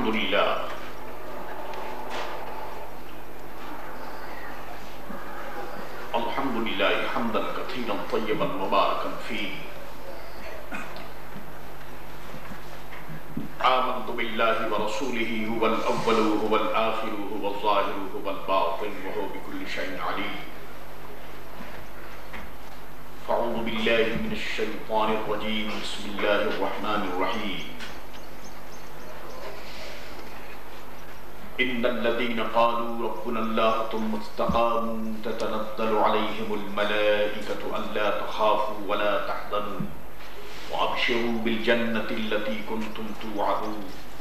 لله الحمد لله حمدا كثيرا طيبا مباركا فيه آمنت بالله ورسوله هو الأول وهو الآخر وهو الظاهر وهو الباطن وهو بكل شيء عليم فأعوذ بالله من الشيطان الرجيم بسم الله الرحمن الرحيم إن الذين قالوا ربنا الله ثم استقاموا تتنزل عليهم الملائكة ألا تخافوا ولا تحزنوا وأبشروا بالجنة التي كنتم توعدون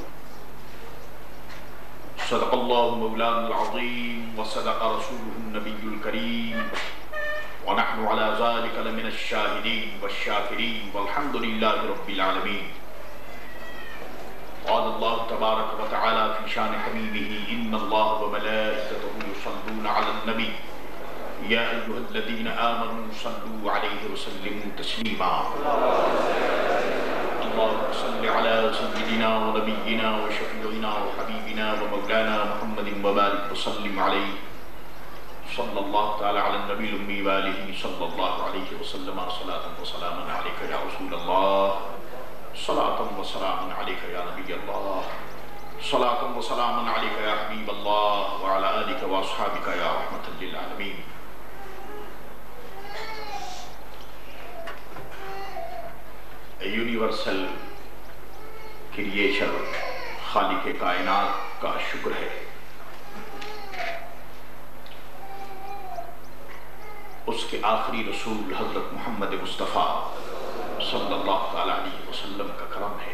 صدق الله مولانا العظيم وصدق رسوله النبي الكريم ونحن على ذلك لمن الشاهدين والشاكرين والحمد لله رب العالمين قال الله تبارك وتعالى في شان حبيبه إن الله وملائكته يصلون على النبي يا أيها الذين آمنوا صلوا عليه وسلموا تسليما اللهم صل على سيدنا ونبينا وشفيعنا وحبيبنا ومولانا محمد وبارك وسلم عليه صلى الله تعالى على النبي الأمي وآله صلى الله عليه وسلم صلاة وسلاما عليك يا رسول الله صلاة وسلاما عليك يا نبي الله صلاة وسلاما عليك يا حبيب الله وعلى آلك وأصحابك يا رحمة للعالمين یونیورسل کریشر خالق کائنات کا شکر ہے اس کے آخری رسول حضرت محمد مصطفیٰ صلی اللہ علیہ وسلم کا کرم ہے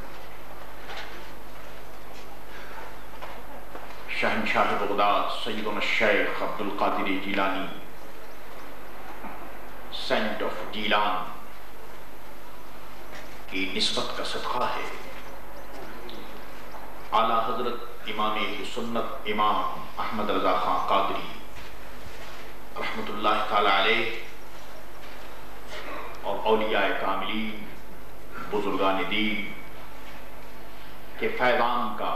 شہنشاہ بغداد سیدنا الشیخ Abdul Qadir Jilani saint of Jilan کی نسبت کا صدقہ ہے اعلیٰ حضرت امام سنت امام احمد رضا خان قادری رحمت اللہ تعالی علیہ اور اولیاء کاملین بزرگان دین کے فیضان کا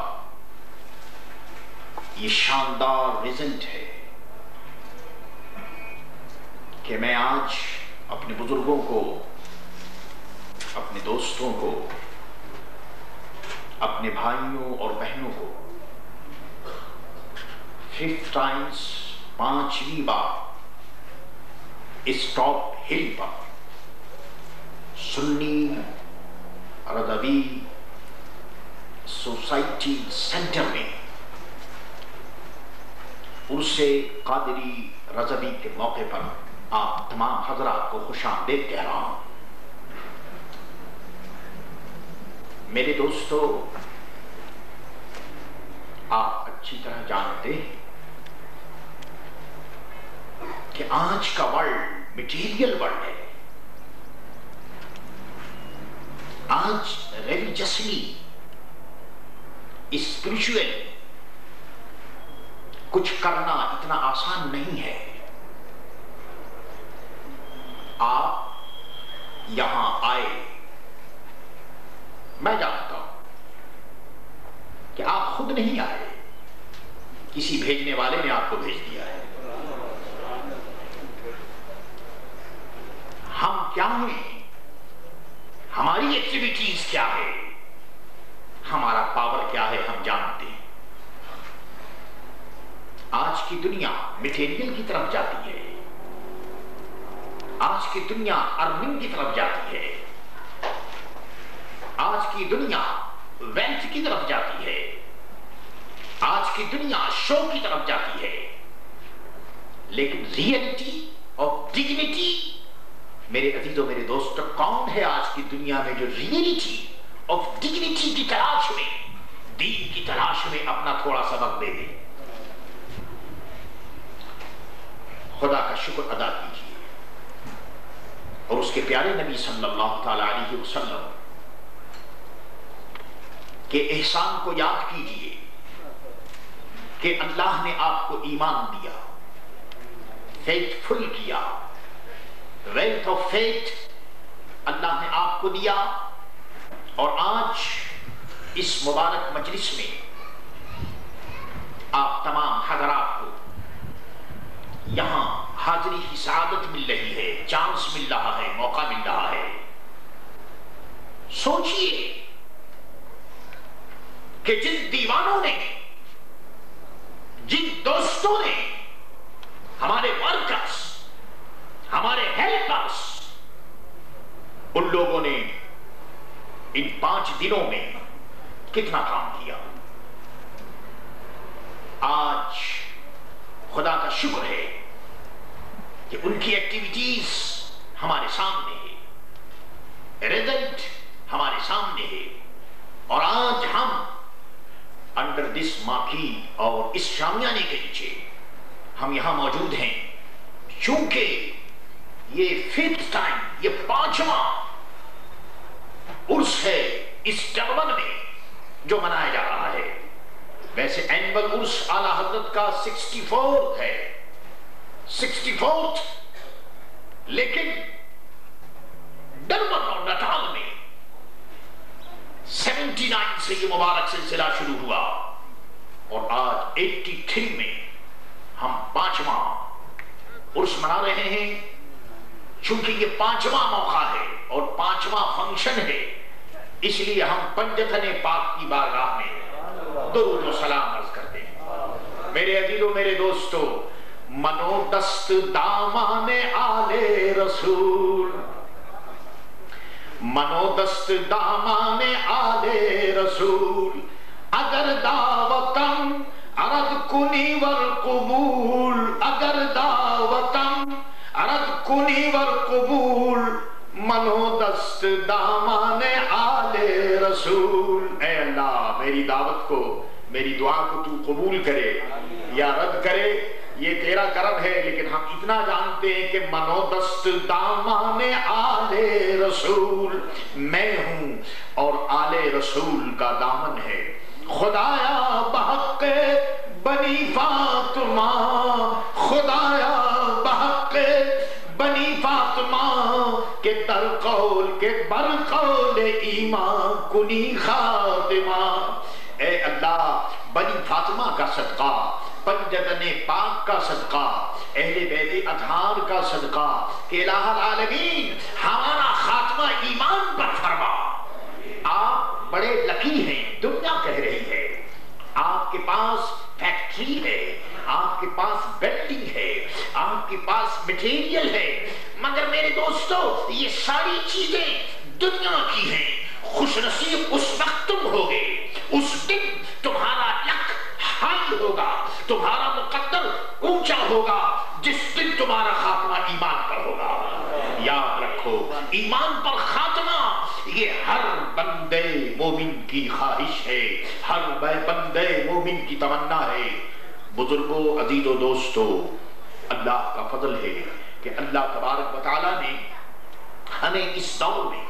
یہ شاندار ریزنٹ ہے کہ میں آج اپنے بزرگوں کو اپنے دوستوں کو اپنے بھائیوں اور بہنوں کو 5 times 5ویں بار اس ٹاپ ہل پر سنی رضوی سوسائٹی سینٹر میں عرصے قادری رضوی کے موقع پر آپ تمام حضرات کو خوش آمدید کہہ رہا ہوں میرے دوستو آپ اچھی طرح جانتے ہیں کہ آج کا ورلڈ میٹیریل ورلڈ ہے آج ریلیجسلی اسپریچوئل کچھ کرنا اتنا آسان نہیں ہے آپ یہاں آئے میں جانتا ہوں کہ آپ خود نہیں آئے کسی بھیجنے والے نے آپ کو بھیج دیا ہے ہم کیا ہیں ہماری ایکٹیویٹیز کیا ہے ہمارا پاور کیا ہے ہم جانتے ہیں آج کی دنیا میٹیریل کی طرف جاتی ہے آج کی دنیا ارننگ کی طرف جاتی ہے آج کی دنیا ویلتھ کی طرف جاتی ہے آج کی دنیا شو کی طرف جاتی ہے لیکن ریئلٹی آف ڈگنیٹی میرے عزیزوں میرے دوستو کون ہے آج کی دنیا میں جو ریئلٹی آف ڈگنیٹی کی تلاش میں دین کی تلاش میں اپنا تھوڑا سا وقت دے دے خدا کا شکر ادا کیجیے اور اس کے پیارے نبی صلی اللہ تعالی علیہ وسلم کہ احسان کو یاد کیجئے کہ اللہ نے آپ کو ایمان دیا فیتھ فل کیا ویلتھ آف فیتھ اللہ نے آپ کو دیا اور آج اس مبارک مجلس میں تمام حضرات کو یہاں حاضری کی سعادت مل رہی ہے، چانس مل رہا ہے، موقع مل رہا ہے. سوچئے کہ جن دیوانوں نے، جن دوستوں نے، ہمارے ورکرز، ہمارے ہیلپرز، ان لوگوں نے ان 5 دنوں میں کتنا کام کیا. آج خدا کا شکر ہے کہ ان کی ایکٹیویٹیز ہمارے سامنے ہے، ریزلٹ ہمارے سامنے ہے، اور آج ہم انڈر دس ماکی اور اس شامیانے کے نیچے ہم یہاں موجود ہیں، چونکہ یہ 5th ٹائم، یہ 5واں عرس ہے اس ڈربن میں جو منایا جا رہا ہے. ویسے اینول عرس اعلیٰ حضرت کا 64 ہے، 64، لیکن ڈربن اور نٹال میں 79 سے یہ مبارک سلسلہ شروع ہوا، اور آج 83 میں ہم 5واں عرس منا رہے ہیں. چونکہ یہ 5واں موقع ہے اور 5واں فنکشن ہے، اس لیے ہم پنجتن پاک کی بارگاہ میں درود و سلام عرض کرتے ہیں. میرے عزیزو، میرے دوستو، منو دست دامان آل رسول، منو دست دامان آل رسول، اگر دعوتم عرض کنی والقبول، اگر دعوتم عرض کنی والقبول، منو دست دامان آل رسول. اے اللہ، میری دعوت کو، میری دعا کو تو قبول کرے یا رد کرے، یہ تیرا کرم ہے. لیکن ہم اتنا جانتے ہیں کہ منو دست دامان آل رسول، میں ہوں اور آل رسول کا دامن ہے. خدایا بحق بنی فاطمہ، خدایا بحق بنی فاطمہ، کہ در قول کے بر قول ایمان کنی خاتمہ. اے اللہ، بنی فاطمہ کا صدقہ، پنجتن پاک کا صدقہ، اہل بیت اطہار کا صدقہ، کہ الہ العالمین ہمارا خاتمہ ایمان پر فرما. آپ بڑے لکی ہیں، دنیا کہہ رہی ہے. آپ کے پاس فیکٹری ہے، آپ کے پاس بلڈنگ ہے، آپ کے پاس مٹیریل ہے، مگر میرے دوستو یہ ساری چیزیں دنیا کی ہیں. خوش نصیب اس وقت تم ہوگے، اس دن تمہارا لک ہائی ہوگا، تمہارا مقدر اونچا ہوگا، جس دن تمہارا خاتمہ ایمان پر ہوگا. یاد رکھو، ایمان پر خاتمہ یہ ہر بندے مومن کی خواہش ہے، ہر بندے مومن کی تمنا ہے. بزرگوں، عزیز و دوستو، اللہ کا فضل ہے کہ اللہ تبارک و تعالیٰ نے ہمیں اس دور میں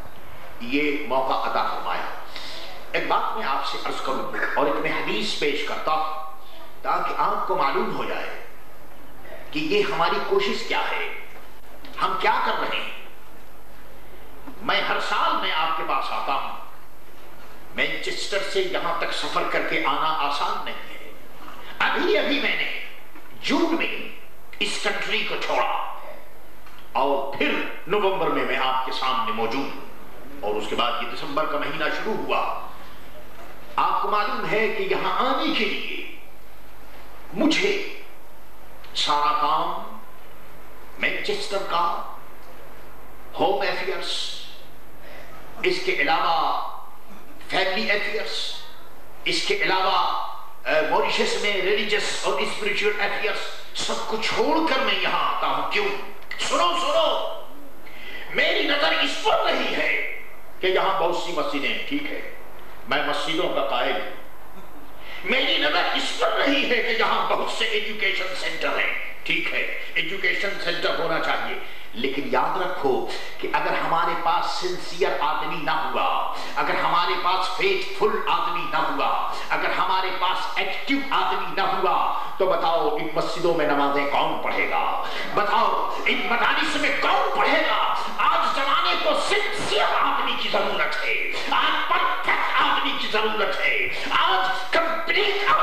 یہ موقع عطا فرمایا. ایک بات میں آپ سے عرض کروں اور ایک میں حدیث پیش کرتا ہوں تاکہ آپ کو معلوم ہو جائے کہ یہ ہماری کوشش کیا ہے، ہم کیا کر رہے ہیں. میں ہر سال میں آپ کے پاس آتا ہوں. مینچسٹر سے یہاں تک سفر کر کے آنا آسان نہیں ہے. ابھی میں نے جون میں اس کنٹری کو چھوڑا اور پھر نومبر میں آپ کے سامنے موجود ہوں، اور اس کے بعد یہ دسمبر کا مہینہ شروع ہوا. آپ کو معلوم ہے کہ یہاں آنے کے لیے مجھے سارا کام مینچسٹر کا ہوم ایفیئرس، اس کے علاوہ فیملی ایفیئرس، اس کے علاوہ موریشس میں ریلیجس اور اسپریچول ایفیئرس، سب کو چھوڑ کر میں یہاں آتا ہوں. کیوں؟ سنو، میری نظر اس پر نہیں ہے کہ یہاں بہت سی مسجدیں ہیں، ٹھیک ہے، میں مسجدوں کا قائل ہوں. میری نظر اس پر نہیں ہے کہ یہاں بہت سے ایجوکیشن سینٹر ہیں، ٹھیک ہے، ایجوکیشن سینٹر ہونا چاہیے. لیکن یاد رکھو کہ اگر ہمارے پاس سنسیئر آدمی نہ ہوا، اگر ہمارے پاس فیتھ فل آدمی نہ ہوا، اگر ہمارے پاس ایکٹیو آدمی نہ ہوا، تو بتاؤ ان مسجدوں میں نمازیں کون پڑھے گا؟ بتاؤ ان مدارس میں کون پڑھے گا؟ آج زمانے کو سنسیئر آدمی کی ضرورت ہے، آج پرفیکٹ آدمی کی ضرورت ہے، آج کمپلیٹ آدمی کی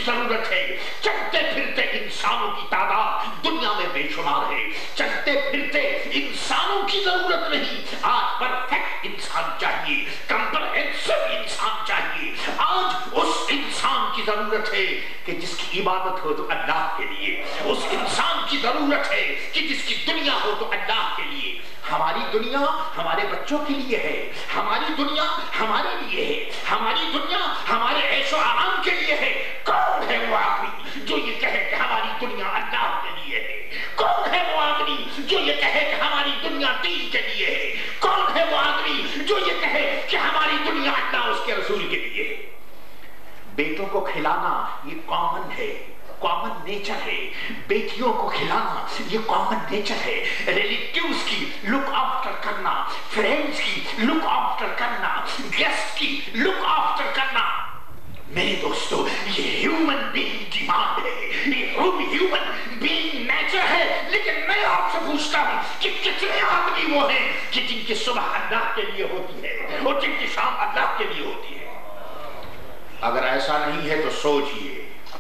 ضرورت ہے. چلتے پھرتے انسانوں کی تعداد دنیا میں بے شمار ہے. چلتے پھرتے انسانوں کی ضرورت نہیں. آج پرفیکٹ انسان چاہیے, کمپریہنسو انسان چاہیے. آج اس انسان کی ضرورت ہے کہ جس کی عبادت ہو تو اللہ کے لیے. اس انسان کی ضرورت ہے کہ جس کی دنیا ہو تو اللہ کے لیے. ہماری دنیا ہمارے بچوں کے لیے ہے, ہماری دنیا ہمارے لیے ہے, ہماری دنیا ہمارے عیش و آرام کے لیے ہے. کون ہے وہ آدمی جو یہ کہے کہ ہماری دنیا اللہ کے لیے ہے؟ کون ہے وہ آدمی جو یہ کہے کہ ہماری دنیا دین کے لیے ہے؟ کون ہے وہ آدمی جو یہ کہے کہ ہماری دنیا اللہ اس کے رسول کے لیے ہے؟ بیٹوں کو کھلانا یہ کامن ہے, کامن نیچر ہے. بیٹیوں کو کھلانا یہ کامن نیچر ہے. ریلیٹیوز کی لک آفٹر کرنا, فرینڈز کی لک آفٹر کرنا, گیسٹ کی لک آفٹر کرنا, میرے دوستو یہ ہیومن بینگ ڈیمانڈ ہے, یہ ہیومن بینگ نیچر ہے. لیکن میں آپ سے پوچھتا ہوں کہ کتنے آدمی وہ ہیں کہ جن کی صبح اللہ کے لیے ہوتی ہے اور جن کی شام اللہ کے لیے ہوتی ہے؟ اگر ایسا نہیں ہے تو سوچئے.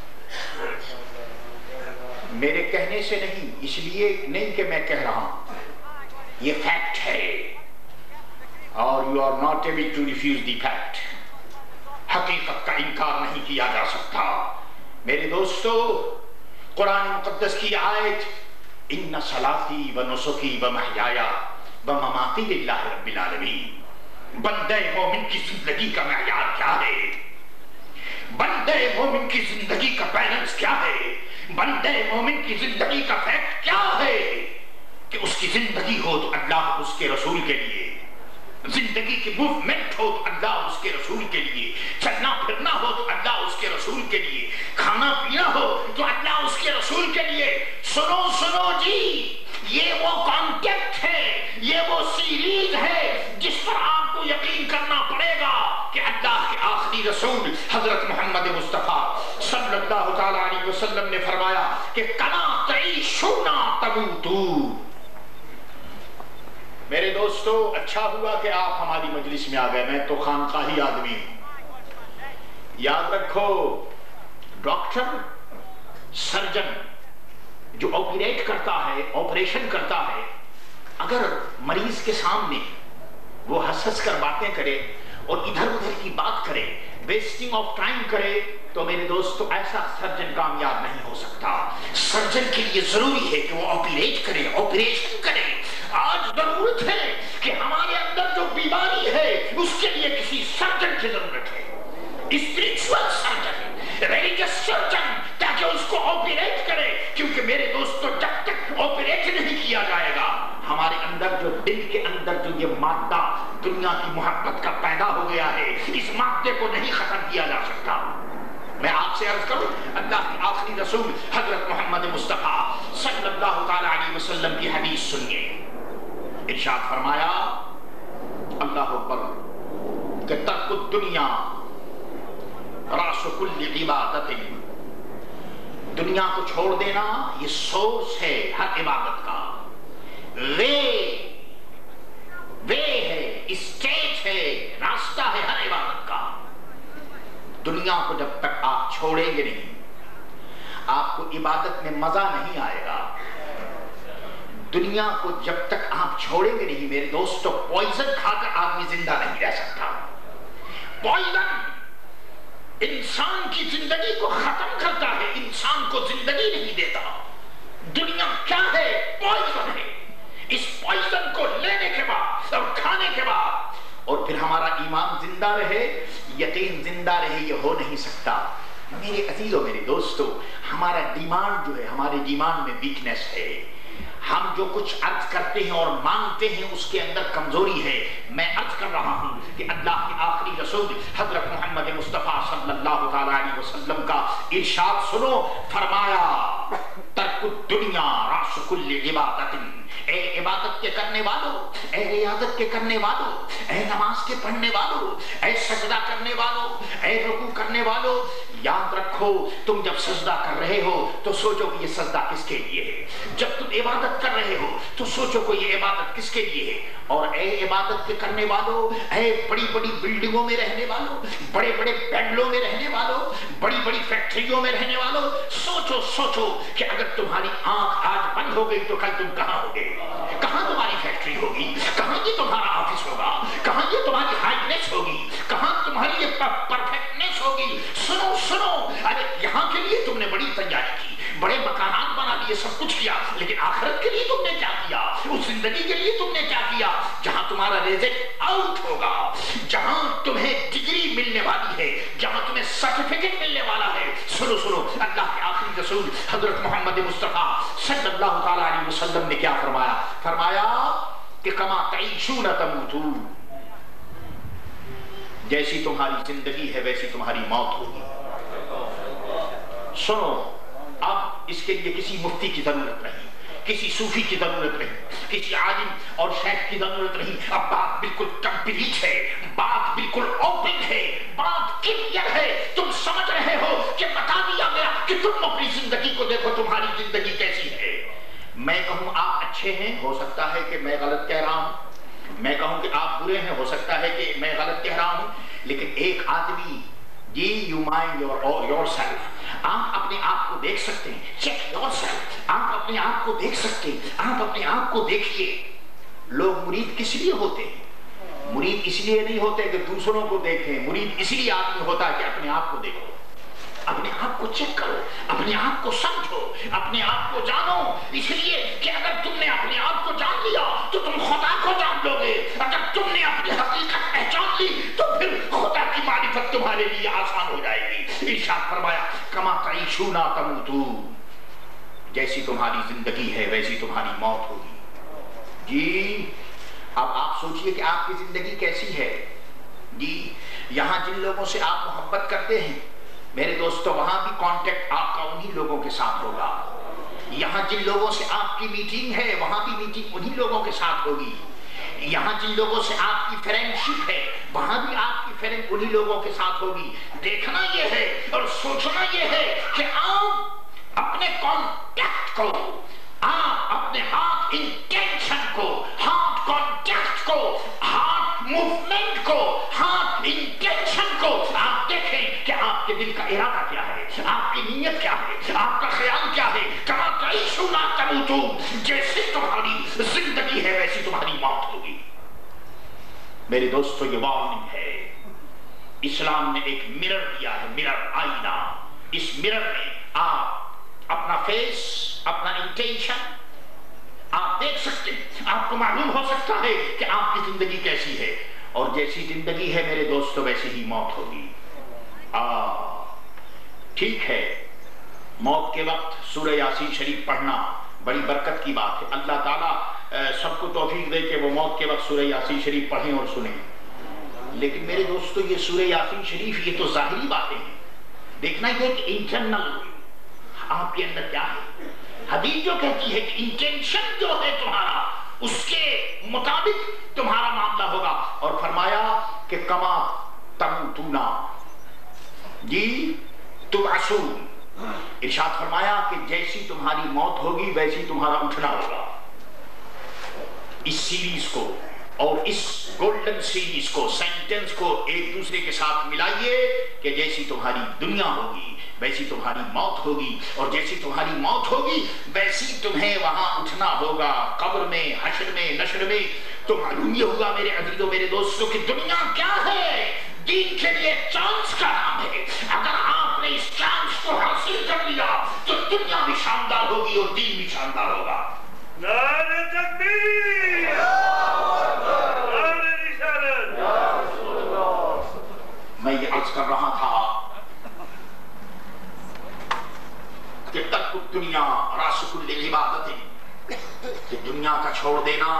میرے کہنے سے نہیں, اس لیے نہیں کہ میں کہہ رہا ہوں, یہ فیکٹ ہے اور you are not able to refuse the fact. حقیقت کا انکار نہیں کیا جا سکتا. میرے دوستو, قرآن مقدس کی آیت ان صلاتی و نسکی و محیایا و مماتی للہ رب العالمین. بندے مومن کی زندگی کا معیار کیا ہے؟ بندے مومن کی زندگی کا بیلنس کیا ہے؟ بندے مومن کی زندگی کا فیکٹ کیا ہے؟ کہ اس کی زندگی ہو تو اللہ اس کے رسول کے لیے, زندگی کی موومنٹ ہو تو اللہ اس کے رسول کے لیے, چلنا پھرنا ہو تو اللہ اس کے رسول کے لیے, کھانا پینا ہو تو اللہ اس کے رسول کے لیے. سنو سنو جی, یہ وہ کانٹیکٹ ہے, یہ وہ سیریز ہے جس پر آپ کو یقین کرنا پڑے گا کہ اللہ کے آخری رسول حضرت محمد مصطفیٰ صلی اللہ تعالی علیہ وسلم نے فرمایا کہ کما تعیشون تموتون. میرے دوستو, اچھا ہوا کہ آپ ہماری مجلس میں آ گئے, میں تو خانقاہی آدمی ہوں. یاد رکھو, ڈاکٹر, سرجن جو آپریٹ کرتا ہے, آپریشن کرتا ہے, اگر مریض کے سامنے وہ ہنس ہنس کر باتیں کرے اور ادھر ادھر کی بات کرے, ویسٹنگ آف ٹائم کرے, تو میرے دوستو ایسا سرجن کامیاب نہیں ہو سکتا. سرجن کے لیے ضروری ہے کہ وہ آپریٹ کرے, آپریشن کرے. آج ضرورت ہے کہ ہمارے اندر جو بیماری ہے اس کے لیے کسی سرجن کی ضرورت ہے, اسپرچول سرجن, ریلیجس سرجن, تاکہ اس کو آپریٹ کرے. کیونکہ میرے دوستو جب تک آپریٹ نہیں کیا جائے گا, ہمارے اندر جو دل کے اندر جو یہ مادہ دنیا کی محبت کا پیدا ہو گیا ہے, اس مادے کو نہیں ختم کیا جا سکتا. میں آپ سے عرض کروں, اللہ کے آخری رسول حضرت محمد مصطفیٰ صلی اللہ تعالی علیہ وسلم کی حدیث سنیے. ارشاد فرمایا, اللہ اکبر, کہ ترک الدنیا راس کل عبادت. دنیا کو چھوڑ دینا یہ سورس ہے ہر عبادت کا, وے ہے, اسٹیج ہے, راستہ ہے ہر عبادت کا. دنیا کو جب تک آپ چھوڑیں گے نہیں, آپ کو عبادت میں مزہ نہیں آئے گا. دنیا کو جب تک آپ چھوڑیں گے نہیں, میرے دوستو, پوائزن کھا کر آدمی زندہ نہیں رہ سکتا. پوائزن انسان کی زندگی کو ختم کرتا ہے, انسان کو زندگی نہیں دیتا. دنیا کیا ہے؟ پوائزن ہے. اس پوائزن کو لینے کے بعد اور کھانے کے بعد اور پھر ہمارا ایمان زندہ رہے, یقین زندہ رہے, یہ ہو نہیں سکتا. میرے عزیزوں, میرے دوستو, ہمارا ڈیمانڈ جو ہے, ہمارے ڈیمانڈ میں ویکنیس ہے. ہم جو کچھ عرض کرتے ہیں اور مانگتے ہیں اس کے اندر کمزوری ہے. میں عرض کر رہا ہوں کہ اللہ کے آخری رسول حضرت محمد مصطفیٰ صلی اللہ تعالی علیہ وسلم کا ارشاد سنو. فرمایا, ترک الدنیا راس کل عبادت. اے عبادت کے کرنے والوں, اے ریاضت کے کرنے والوں, اے نماز کے پڑھنے والوں, اے سجدہ کرنے والوں, اے رکوع کرنے والوں, یاد رکھو रखो, तुम जब सजदा कर रहे हो तो सोचो कि ये सजदा किसके लिए है। जब तुम इबादत कर रहे हो तो सोचो कि ये इबादत किसके लिए है। और ऐ इबादत के करने वालों, ऐ बड़ी बड़ी बिल्डिंगों में रहने वालों, बड़े बड़े बंगलों में रहने वालों, बड़ी बड़ी फैक्ट्रियों में रहने वालों, सोचो सोचो कि अगर तुम्हारी आंख आज बंद हो गई तो कल तुम कहां होगे, कहां तुम्हारी फैक्ट्री होगी, कहां ये तुम्हारा ऑफिस होगा, कहां ये तुम्हारी हाइटनेस होगी, कहां तुम्हारी ये परफेक्टनेस होगी। सुनो सुनो, अरे यहाँ के लिए तुमने बड़ी तैयारी की, बड़े मकानात बना लिए, सब कुछ किया, लेकिन आखिरत के लिए तुमने क्या किया, उस जिंदगी के लिए तुमने क्या किया जहां तुम्हारा रिजल्ट आउट होगा, जहां तुम्हें डिग्री मिलने वाली है, जहां तुम्हें सर्टिफिकेट मिलने वाला है। सुनो सुनो, अल्लाह के आखिरी रसूल हजरत मोहम्मद मुस्तफा सल्लल्लाहु ताला अलैहि वसल्लम ने क्या फरमाया, फरमाया कि कमा तईशून तमूतून, जैसी तुम्हारी जिंदगी है वैसी तुम्हारी मौत होगी। सुनो, अब इसके लिए किसी मुफ्ती की जरूरत नहीं, किसी सूफी की जरूरत नहीं, किसी आलिम और शेख की जरूरत नहीं। अब बात बिल्कुल कंप्लीट है, बात बिल्कुल ओपन है, बात क्लियर है। तुम समझ रहे हो कि बता दिया गया कि तुम अपनी जिंदगी को देखो, तुम्हारी जिंदगी कैसी है। मैं कहूं आप अच्छे हैं, हो सकता है कि मैं गलत कह रहा हूं, मैं कहूं कि आप बुरे हैं, हो सकता है कि मैं गलत कह रहा हूं, लेकिन एक आदमी, जी यू माइंड योरसेल्फ, आप अपने आप को देख सकते हैं, चेक योरसेल्फ, आप अपने आप को देख सकते हैं, आप अपने आप को देखिए। लोग मुरीद किस लिए होते हैं? मुरीद इसलिए नहीं होते कि दूसरों को देखें, मुरीद इसलिए आदमी होता है कि अपने आप को देखो, अपने आप को चेक करो, अपने आप को समझो, अपने आप को जानो। इसलिए कि अगर तुमने अपने आप को जान लिया तो तुम खुदा को जान लोगे, अगर तुमने अपनी हकीकत पहचान ली तो फिर खुदा की मारिफत तुम्हारे लिए आसान हो जाएगी। इरशाद फरमाया कमा तईशूना तमूतून, जैसी तुम्हारी जिंदगी है वैसी तुम्हारी मौत होगी। जी अब आप सोचिए कि आपकी जिंदगी कैसी है। जी यहां जिन लोगों से आप मोहब्बत करते हैं मेरे दोस्तों, वहां भी कांटेक्ट आपका उन्हीं लोगों के साथ होगा। यहां जिन लोगों से आपकी मीटिंग है वहां भी मीटिंग उन्हीं लोगों के साथ होगी। यहां जिन लोगों से आपकी फ्रेंडशिप है वहां भी आपकी फ्रेंड उन्हीं लोगों के साथ होगी। देखना यह है और सोचना यह है कि आप अपने कांटेक्ट को, आप अपने हाथ इंटेंशन को, हाथ कांटेक्ट को, हाथ मूवमेंट को, हाथ इंटेंशन को आप देखें कि आपके दिल का इरादा क्या है, आपकी नीयत क्या है, आपका ख्याल क्या है। कमा तईशूना तमूतून, जैसी तुम्हारी जिंदगी है वैसी तुम्हारी मौत होगी। मेरे दोस्तों ये वार्निंग है। इस्लाम ने एक मिरर दिया है, मिरर, आईना। इस मिरर में आप अपना फेस, अपना इंटेंशन आप देख सकते हैं, आपको मालूम हो सकता है कि आपकी जिंदगी कैसी है। और जैसी जिंदगी है मेरे दोस्तों वैसी ही मौत होगी। ठीक है, मौत के वक्त सूरह यासीन शरीफ पढ़ना बड़ी बरकत की बात है। अल्लाह ताला सबको तौफीक दे कि वो मौत के वक्त सूरह यासीन शरीफ पढ़ें और सुनें। लेकिन मेरे दोस्तों ये सूरह यासीन शरीफ ये तो जाहिरी बातें हैं, देखना ये कि इंटरनल आपके अंदर क्या है। हदीस जो कहती है कि इंटेंशन जो है तुम्हारा उसके मुताबिक तुम्हारा मामला होगा। और फरमाया कि कमा तमूतूना, जी तुबअसून, इरशाद फरमाया कि जैसी तुम्हारी मौत होगी वैसी तुम्हारा उठना होगा। इस सीरीज को और इस गोल्डन सीरीज को, सेंटेंस को एक दूसरे के साथ मिलाइए कि जैसी तुम्हारी दुनिया होगी वैसी तुम्हारी मौत होगी, और जैसी तुम्हारी मौत होगी वैसी तुम्हें वहां उठना होगा, कब्र में, हश्र में, नश्र में। तो मालूम ये हुआ मेरे अजीजों, मेरे दोस्तों की दुनिया क्या है। दीन के लिए चांस का नाम है। अगर आपने इस चांस को हासिल कर लिया तो दुनिया भी शानदार होगी और दीन भी शानदार होगा। नारे तकबीर, नारे रिसालत। मैं ये अर्ज कर रहा था कि तक दुनिया रासुकुल इबादत, कि दुनिया का छोड़ देना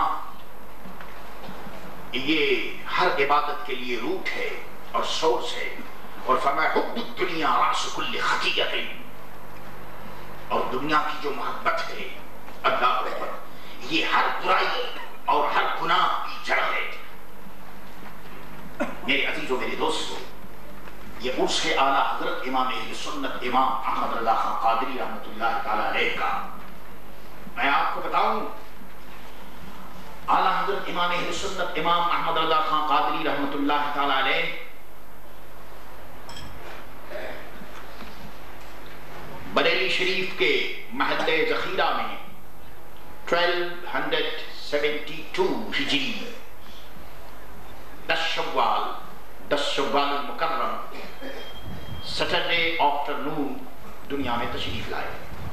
ये हर इबादत के लिए रूट है और सोर्स है। और फरमाया हुब्बुद दुनिया रासुकुल खतीयत, और दुनिया की जो मोहब्बत है अल्लाह पर, ये हर बुराई और हर गुनाह की जड़ है। मेरे अजीजों, मेरे दोस्तों, یہ عرس اعلیٰ حضرت امام اہل سنت امام احمد رضا خان قادری رحمۃ اللہ تعالیٰ علیہ کا، میں آپ کو بتاؤں اعلیٰ حضرت امام اہل سنت امام احمد رضا خان قادری رحمۃ اللہ تعالیٰ علیہ بریلی شریف کے محلے ذخیرہ میں 1272 ہجری 10 شوال المکرم سیٹرڈے آفٹرنون دنیا میں تشریف لائے۔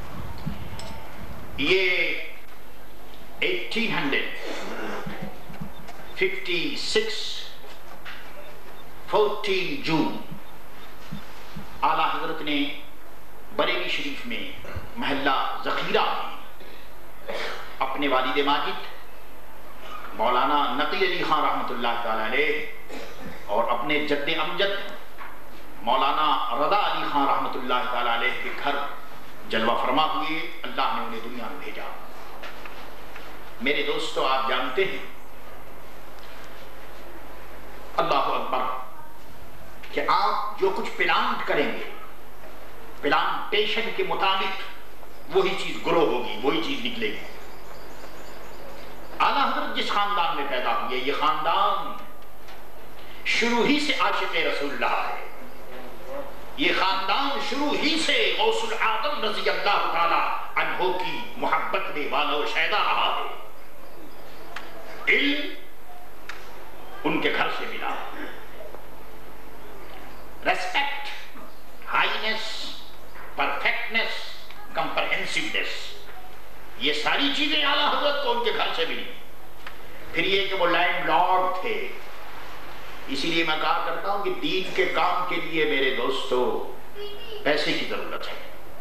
یہ 1856 14 جون اعلیٰ حضرت نے بریلی شریف میں محلہ ذخیرہ میں اپنے والد ماجد مولانا نقی علی خان رحمۃ اللہ تعالیٰ علیہ اور اپنے جد امجد مولانا رضا علی خان رحمۃ اللہ تعالیٰ علیہ کے گھر جلوہ فرما ہوئے، اللہ نے انہیں دنیا میں بھیجا۔ میرے دوستو، آپ جانتے ہیں اللہ اکبر کہ آپ جو کچھ پلانٹ کریں گے پلانٹیشن کے مطابق وہی چیز گرو ہوگی، وہی چیز نکلے گی۔ اعلیٰ حضرت جس خاندان میں پیدا ہوئے، یہ خاندان شروع ہی سے عاشق رسول اللہ ہے، یہ خاندان شروع ہی سے غوث العظم رضی اللہ تعالی عنہ کی محبت میں والا و شیدا رہا ہے۔ علم ان کے گھر سے ملا، ریسپیکٹ، ہائینس، پرفیکٹنس، کمپرہنسونیس، یہ ساری چیزیں اعلیٰ حضرت کو ان کے گھر سے ملی۔ پھر یہ کہ وہ لینڈ لارڈ تھے، اسی لیے میں کہا کرتا ہوں کہ دین کے کام کے لیے میرے دوستو پیسے کی ضرورت ہے۔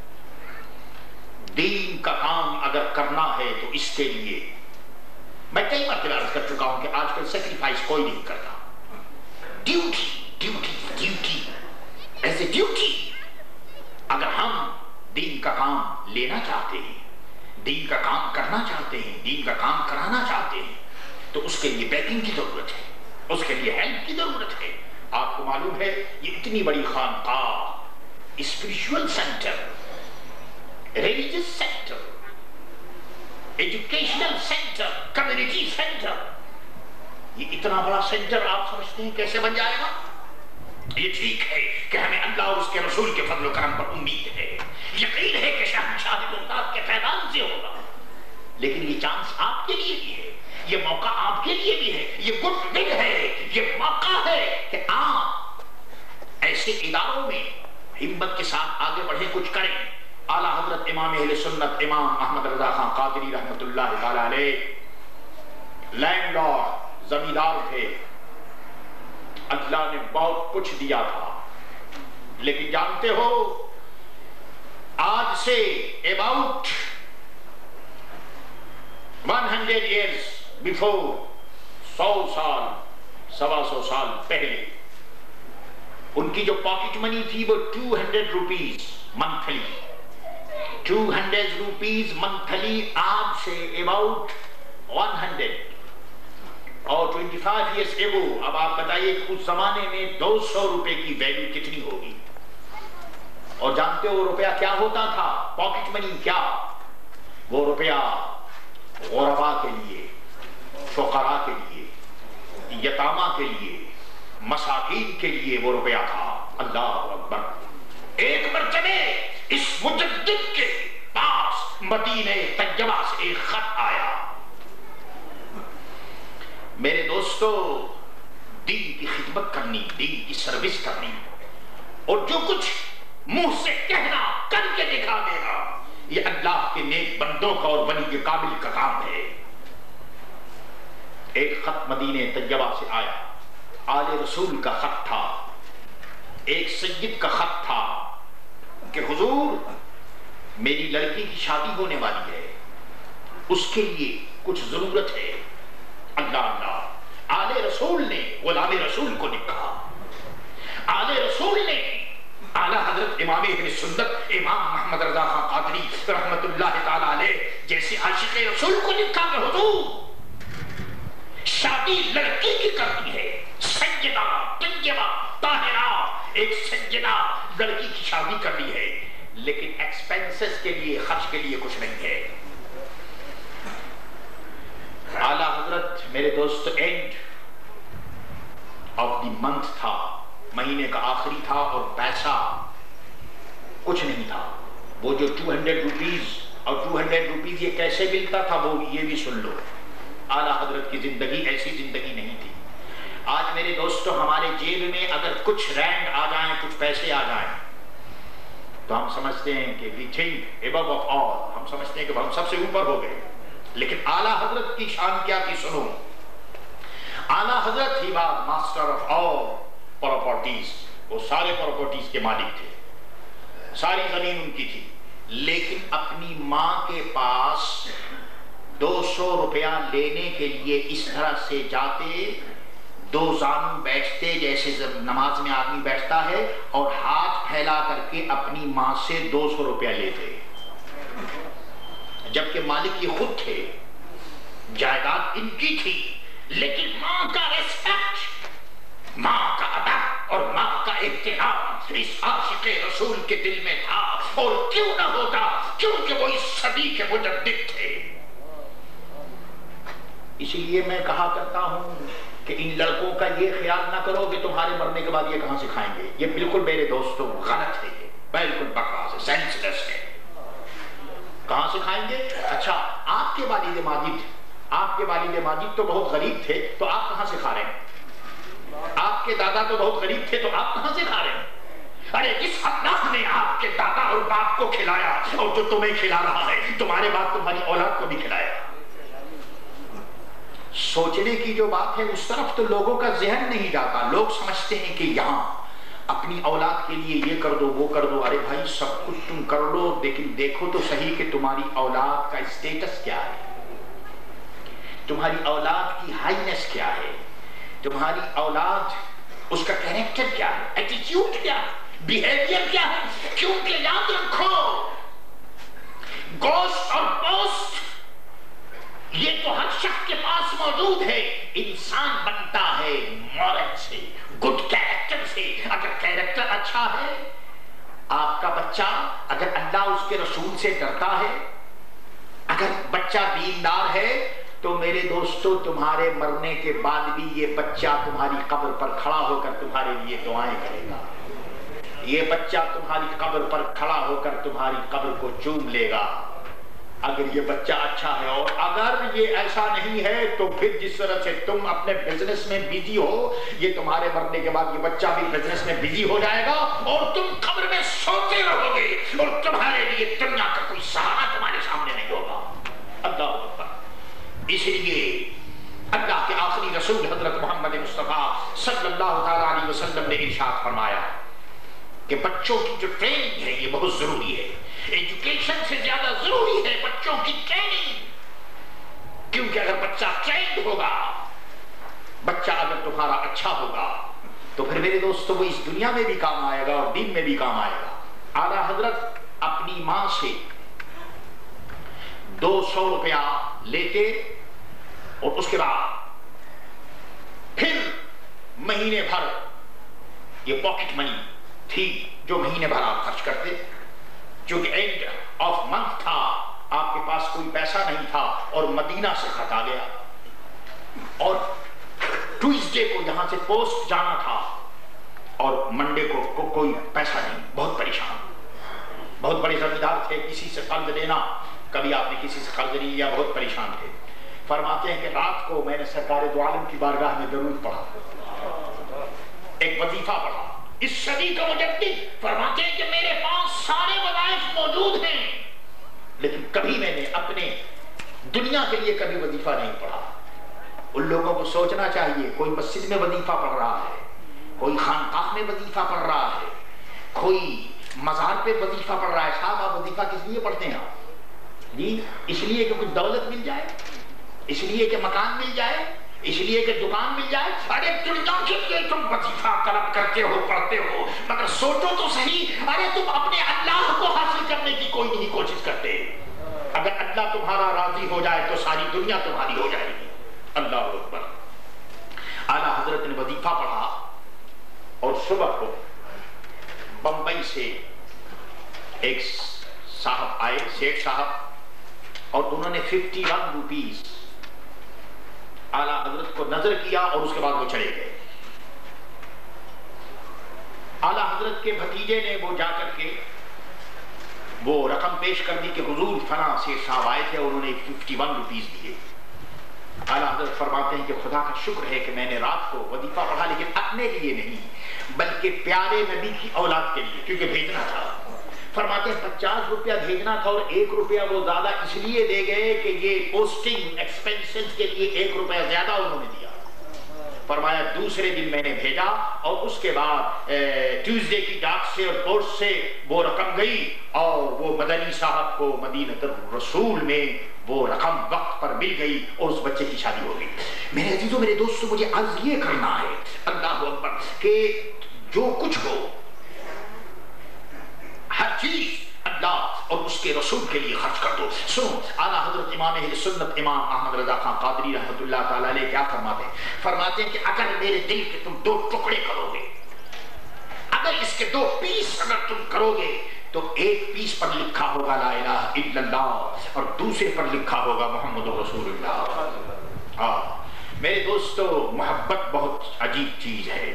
دین کا کام اگر کرنا ہے تو اس کے لیے میں کئی مرتبہ عرض کر چکا ہوں کہ آج کل سیکریفائس کوئی نہیں کرتا۔ Duty duty duty as a duty, اگر ہم دین کا کام لینا چاہتے ہیں، دین کا کام کرنا چاہتے ہیں، دین کا کام کرانا چاہتے ہیں تو اس کے لیے بیکنگ کی ضرورت ہے، اس کے لیے ہیلپ کی ضرورت ہے۔ آپ کو معلوم ہے یہ اتنی بڑی خانقاہ، spiritual centre, religious centre, educational centre, community centre, یہ اتنا بڑا سینٹر آپ سمجھتے ہیں کیسے بن جائے گا؟ یہ ٹھیک ہے کہ ہمیں اللہ اور اس کے رسول کے فضل و کرم پر امید ہے، یقین ہے کہ شہنشاہ ممتاز کے فیضان سے ہوگا، لیکن یہ چانس آپ کے لیے بھی ہے، یہ موقع آپ کے لیے بھی ہے، یہ گڈ ول ہے، یہ موقع ہے کہ آپ ایسے اداروں میں ہمت کے ساتھ آگے بڑھیں، کچھ کریں۔ اعلیٰ حضرت امام اہل سنت امام احمد رضا خان قادری رحمۃ اللہ تعالیٰ علیہ لینڈ لارڈ، زمیندار تھے، اللہ نے بہت کچھ دیا تھا، لیکن جانتے ہو آج سے about 100 years before، 100 سال پہلے ان کی جو پاکٹ منی تھی وہ 200 روپیز منتھلی، 200 روپیز منتھلی آج سے about 100 اور 25 years ago۔ اب آپ بتائیے کہ اس زمانے میں 200 روپے کی ویلیو کتنی ہوگی؟ اور جانتے ہو روپیہ کیا ہوتا تھا؟ پاکٹ منی کیا؟ وہ روپیہ غربا کے لیے، فقراء کے لیے، یتامہ کے لیے، مساکین کے لیے وہ روپیہ تھا۔ اللہ اکبر! ایک مرتبہ اس مجدد کے پاس مدینہ طیبہ سے ایک خط آیا، میرے دوستو دین کی خدمت کرنی، دین کی سروس کرنی، اور جو کچھ منہ سے کہنا کر کے دکھا دینا، یہ اللہ کے نیک بندوں کا اور ولی کے قابل کا کام ہے۔ ایک خط مدینہ طیبہ سے آیا، آل رسول کا خط تھا، ایک سید کا خط تھا کہ حضور میری لڑکی کی شادی ہونے والی ہے، اس کے لیے کچھ ضرورت ہے۔ اللہ اللہ، آل رسول نے غلام رسول کو لکھا، آل رسول نے اعلیٰ حضرت امام اہل سنت امام محمد رضا خان قادری رحمت اللہ تعالیٰ علیہ جیسے عاشق رسول کو لکھا کہ حضور شادی لڑکی کی کرنی ہے، سیدہ طیبہ طاہرہ ایک سنجیدہ لڑکی کی شادی کرنی ہے، لیکن ایکسپینسز کے لیے، خرچ کے لیے کچھ نہیں ہے۔ اعلیٰ حضرت میرے دوست اینڈ آف دی منتھ تھا، مہینے کا آخری تھا، اور پیسہ کچھ نہیں تھا۔ وہ جو 200 روپیز اور 200 روپیز یہ کیسے ملتا تھا وہ یہ بھی سن لو۔ اعلیٰ حضرت کی زندگی ایسی زندگی نہیں تھی۔ آج میرے دوستو ہمارے جیب میں اگر کچھ رینڈ آ جائیں، کچھ پیسے آ جائیں، تو ہم سمجھتے ہیں کہ we think above of all، ہم سمجھتے ہیں کہ ہم سب سے اوپر ہو گئے۔ لیکن اعلیٰ حضرت کی شان کیا تھی سنو۔ اعلیٰ حضرت ہی بات ماسٹر آف آل پراپرٹیز، وہ سارے پراپرٹیز کے مالک تھے، ساری زمین ان کی تھی، لیکن اپنی ماں کے پاس 200 روپیہ لینے کے لیے اس طرح سے جاتے، دو زانو بیٹھتے جیسے نماز میں آدمی بیٹھتا ہے، اور ہاتھ پھیلا کر کے اپنی ماں سے 200 روپیہ لیتے، جبکہ مالک یہ خود تھے، جائیداد ان کی تھی، لیکن ماں کا ریسپیکٹ، ماں کا ادب اور ماں کا احترام اس عاشق رسول کے دل میں تھا، اور کیوں نہ ہوتا، کیونکہ وہ اس صدی کے مجدد تھے۔ اس لیے میں کہا کرتا ہوں کہ ان لڑکوں کا یہ خیال نہ کرو کہ تمہارے مرنے کے بعد یہ کہاں سے کھائیں گے، یہ بالکل میرے دوستوں غلط ہے، یہ بالکل بکواس ہے، سینس لیس ہے۔ کہاں سے کھائیں گے؟ اچھا آپ کے والد ماجد تو بہت غریب تھے، تو آپ کہاں سے کھا رہے ہیں؟ آپ کے دادا تو بہت غریب تھے، تو آپ کہاں سے کھا رہے ہیں؟ ارے جس اللہ نے آپ کے دادا اور باپ کو کھلایا، اور جو تمہیں کھلا رہا ہے، تمہارے بعد تمہاری اولاد کو بھی کھلائے۔ سوچنے کی جو بات ہے اس طرف تو لوگوں کا ذہن نہیں جاتا۔ لوگ سمجھتے ہیں کہ یہاں اپنی اولاد کے لیے یہ کر دو، وہ کر دو۔ ارے بھائی سب کچھ تم کر لو، لیکن دیکھو تو صحیح کہ تمہاری اولاد کا اسٹیٹس کیا ہے، تمہاری اولاد کی ہائینس کیا ہے، تمہاری اولاد اس کا کیریکٹر کیا ہے، ایٹیٹیوڈ کیا ہے، بیہیویئر کیا ہے۔ کیونکہ یاد رکھو گوشت اور پوسٹ یہ تو ہر شخص کے پاس موجود ہے، انسان بنتا ہے مورل سے، گڈ کیریکٹر سے۔ اگر کیریکٹر اچھا ہے، آپ کا بچہ اگر اللہ اس کے رسول سے ڈرتا ہے، اگر بچہ دیندار ہے، تو میرے دوستو تمہارے مرنے کے بعد بھی یہ بچہ تمہاری قبر پر کھڑا ہو کر تمہارے لیے دعائیں کرے گا، یہ بچہ تمہاری قبر پر کھڑا ہو کر تمہاری قبر کو چوم لے گا، اگر یہ بچہ اچھا ہے۔ اور اگر یہ ایسا نہیں ہے تو پھر جس طرح سے تم اپنے بزنس میں بیزی ہو، یہ تمہارے مرنے کے بعد یہ بچہ بھی بزنس میں بیزی ہو جائے گا، اور تم قبر میں سوتے رہو گے، اور تمہارے لیے دنیا کا کوئی سہارا تمہارے سامنے نہیں ہوگا۔ اللہ اکبر۔ اس لیے اللہ کے آخری رسول حضرت محمد مصطفیٰ صلی اللہ تعالیٰ علیہ وسلم نے ارشاد فرمایا کہ بچوں کی جو ٹریننگ ہے یہ بہت ضروری ہے، ایجوکیشن سے زیادہ ضروری ہے بچوں کی ٹریننگ، کیونکہ اگر بچہ ٹرینڈ ہوگا، بچہ اگر تمہارا اچھا ہوگا، تو پھر میرے دوستو وہ اس دنیا میں بھی کام آئے گا اور دین میں بھی کام آئے گا۔ اعلیٰ حضرت اپنی ماں سے 200 روپیہ لیتے، اور اس کے بعد پھر مہینے بھر یہ پاکٹ منی تھی جو مہینے بھر آپ خرچ کرتے، چونکہ اینڈ آف منتھ تھا، آپ کے پاس کوئی پیسہ نہیں تھا، اور مدینہ سے خط آ گیا، اور ٹیوزڈے کو یہاں سے پوسٹ جانا تھا، اور منڈے کو کوئی پیسہ نہیں، بہت پریشان، بہت بڑے زمیندار تھے، کسی سے قرض لینا، کبھی آپ نے کسی سے قرض نہیں لیا، بہت پریشان تھے۔ فرماتے ہیں کہ رات کو میں نے سرکار دو عالم کی بارگاہ میں درود پڑھا، ایک وظیفہ پڑھا، اس صدی کا مجدد فرماتے ہیں کہ میرے پاس سارے وظائف موجود ہیں، لیکن کبھی میں نے اپنے دنیا کے لیے کبھی وظیفہ نہیں پڑھا۔ ان لوگوں کو سوچنا چاہیے، کوئی مسجد میں وظیفہ پڑھ رہا ہے، کوئی خانقاہ میں وظیفہ پڑھ رہا ہے، کوئی مزار پہ وظیفہ پڑھ رہا ہے۔ صاحب آپ وظیفہ کس لیے پڑھتے ہیں؟ آپ جی اس لیے کہ کچھ دولت مل جائے، اس لیے کہ مکان مل جائے، اس لیے کہ دکان مل جائے۔ ارے دنیا کے لیے تم وظیفہ طلب کرتے ہو، پڑھتے ہو، مگر سوچو تو صحیح، ارے تم اپنے اللہ کو حاصل کرنے کی کوئی نہیں کوشش کرتے۔ اگر اللہ تمہارا راضی ہو جائے تو ساری دنیا تمہاری ہو جائے گی۔ اللہ اکبر۔ اعلیٰ حضرت نے وظیفہ پڑھا، اور صبح کو بمبئی سے ایک صاحب آئے، سیٹھ صاحب، اور انہوں نے 51 روپیز اعلیٰ حضرت کو نظر کیا اور اس کے بعد وہ چلے گئے۔ اعلیٰ حضرت کے بھتیجے نے وہ جا کر کے وہ رقم پیش کر دی کہ حضور فلاں سیٹھ صاحب آئے تھے اور انہوں نے 51 روپیز دیے۔ اعلیٰ حضرت فرماتے ہیں کہ خدا کا شکر ہے کہ میں نے رات کو وظیفہ پڑھا، لیکن اپنے لیے نہیں بلکہ پیارے نبی کی اولاد کے لیے، کیونکہ بھیجنا تھا۔ فرماتے ہیں 50 روپیہ بھیجنا تھا اور 1 روپیہ وہ زیادہ اس لیے دے گئے کہ یہ پوسٹنگ ایکسپینسز کے لیے 1 روپیہ زیادہ انہوں نے دیا۔ فرمایا دوسرے دن میں نے بھیجا اور اس کے بعد ٹیوزڈے کی ڈاک سے اور پوسٹ سے وہ رقم گئی اور وہ مدنی صاحب کو مدینہ الرسول میں وہ رقم وقت پر مل گئی اور اس بچے کی شادی ہو گئی۔ میرے عزیزوں، میرے دوستوں، مجھے عرض یہ کرنا ہے اللہ اکبر کہ جو کچھ ہو ہر چیز اللہ اور اس کے رسول کے لیے خرچ کر دو۔ سنو اعلیٰ حضرت امام اہل سنت امام احمد رضا خان قادری رحمۃ اللہ تعالیٰ علیہ کیا فرماتے ہیں؟ فرماتے ہیں کہ اگر میرے دل کے تم 2 ٹکڑے کرو گے، اگر اس کے 2 پیس اگر تم کرو گے تو ایک پیس پر لکھا ہوگا لا الہ الا اللہ اور دوسرے پر لکھا ہوگا محمد رسول اللہ۔ میرے دوستو، محبت بہت عجیب چیز ہے۔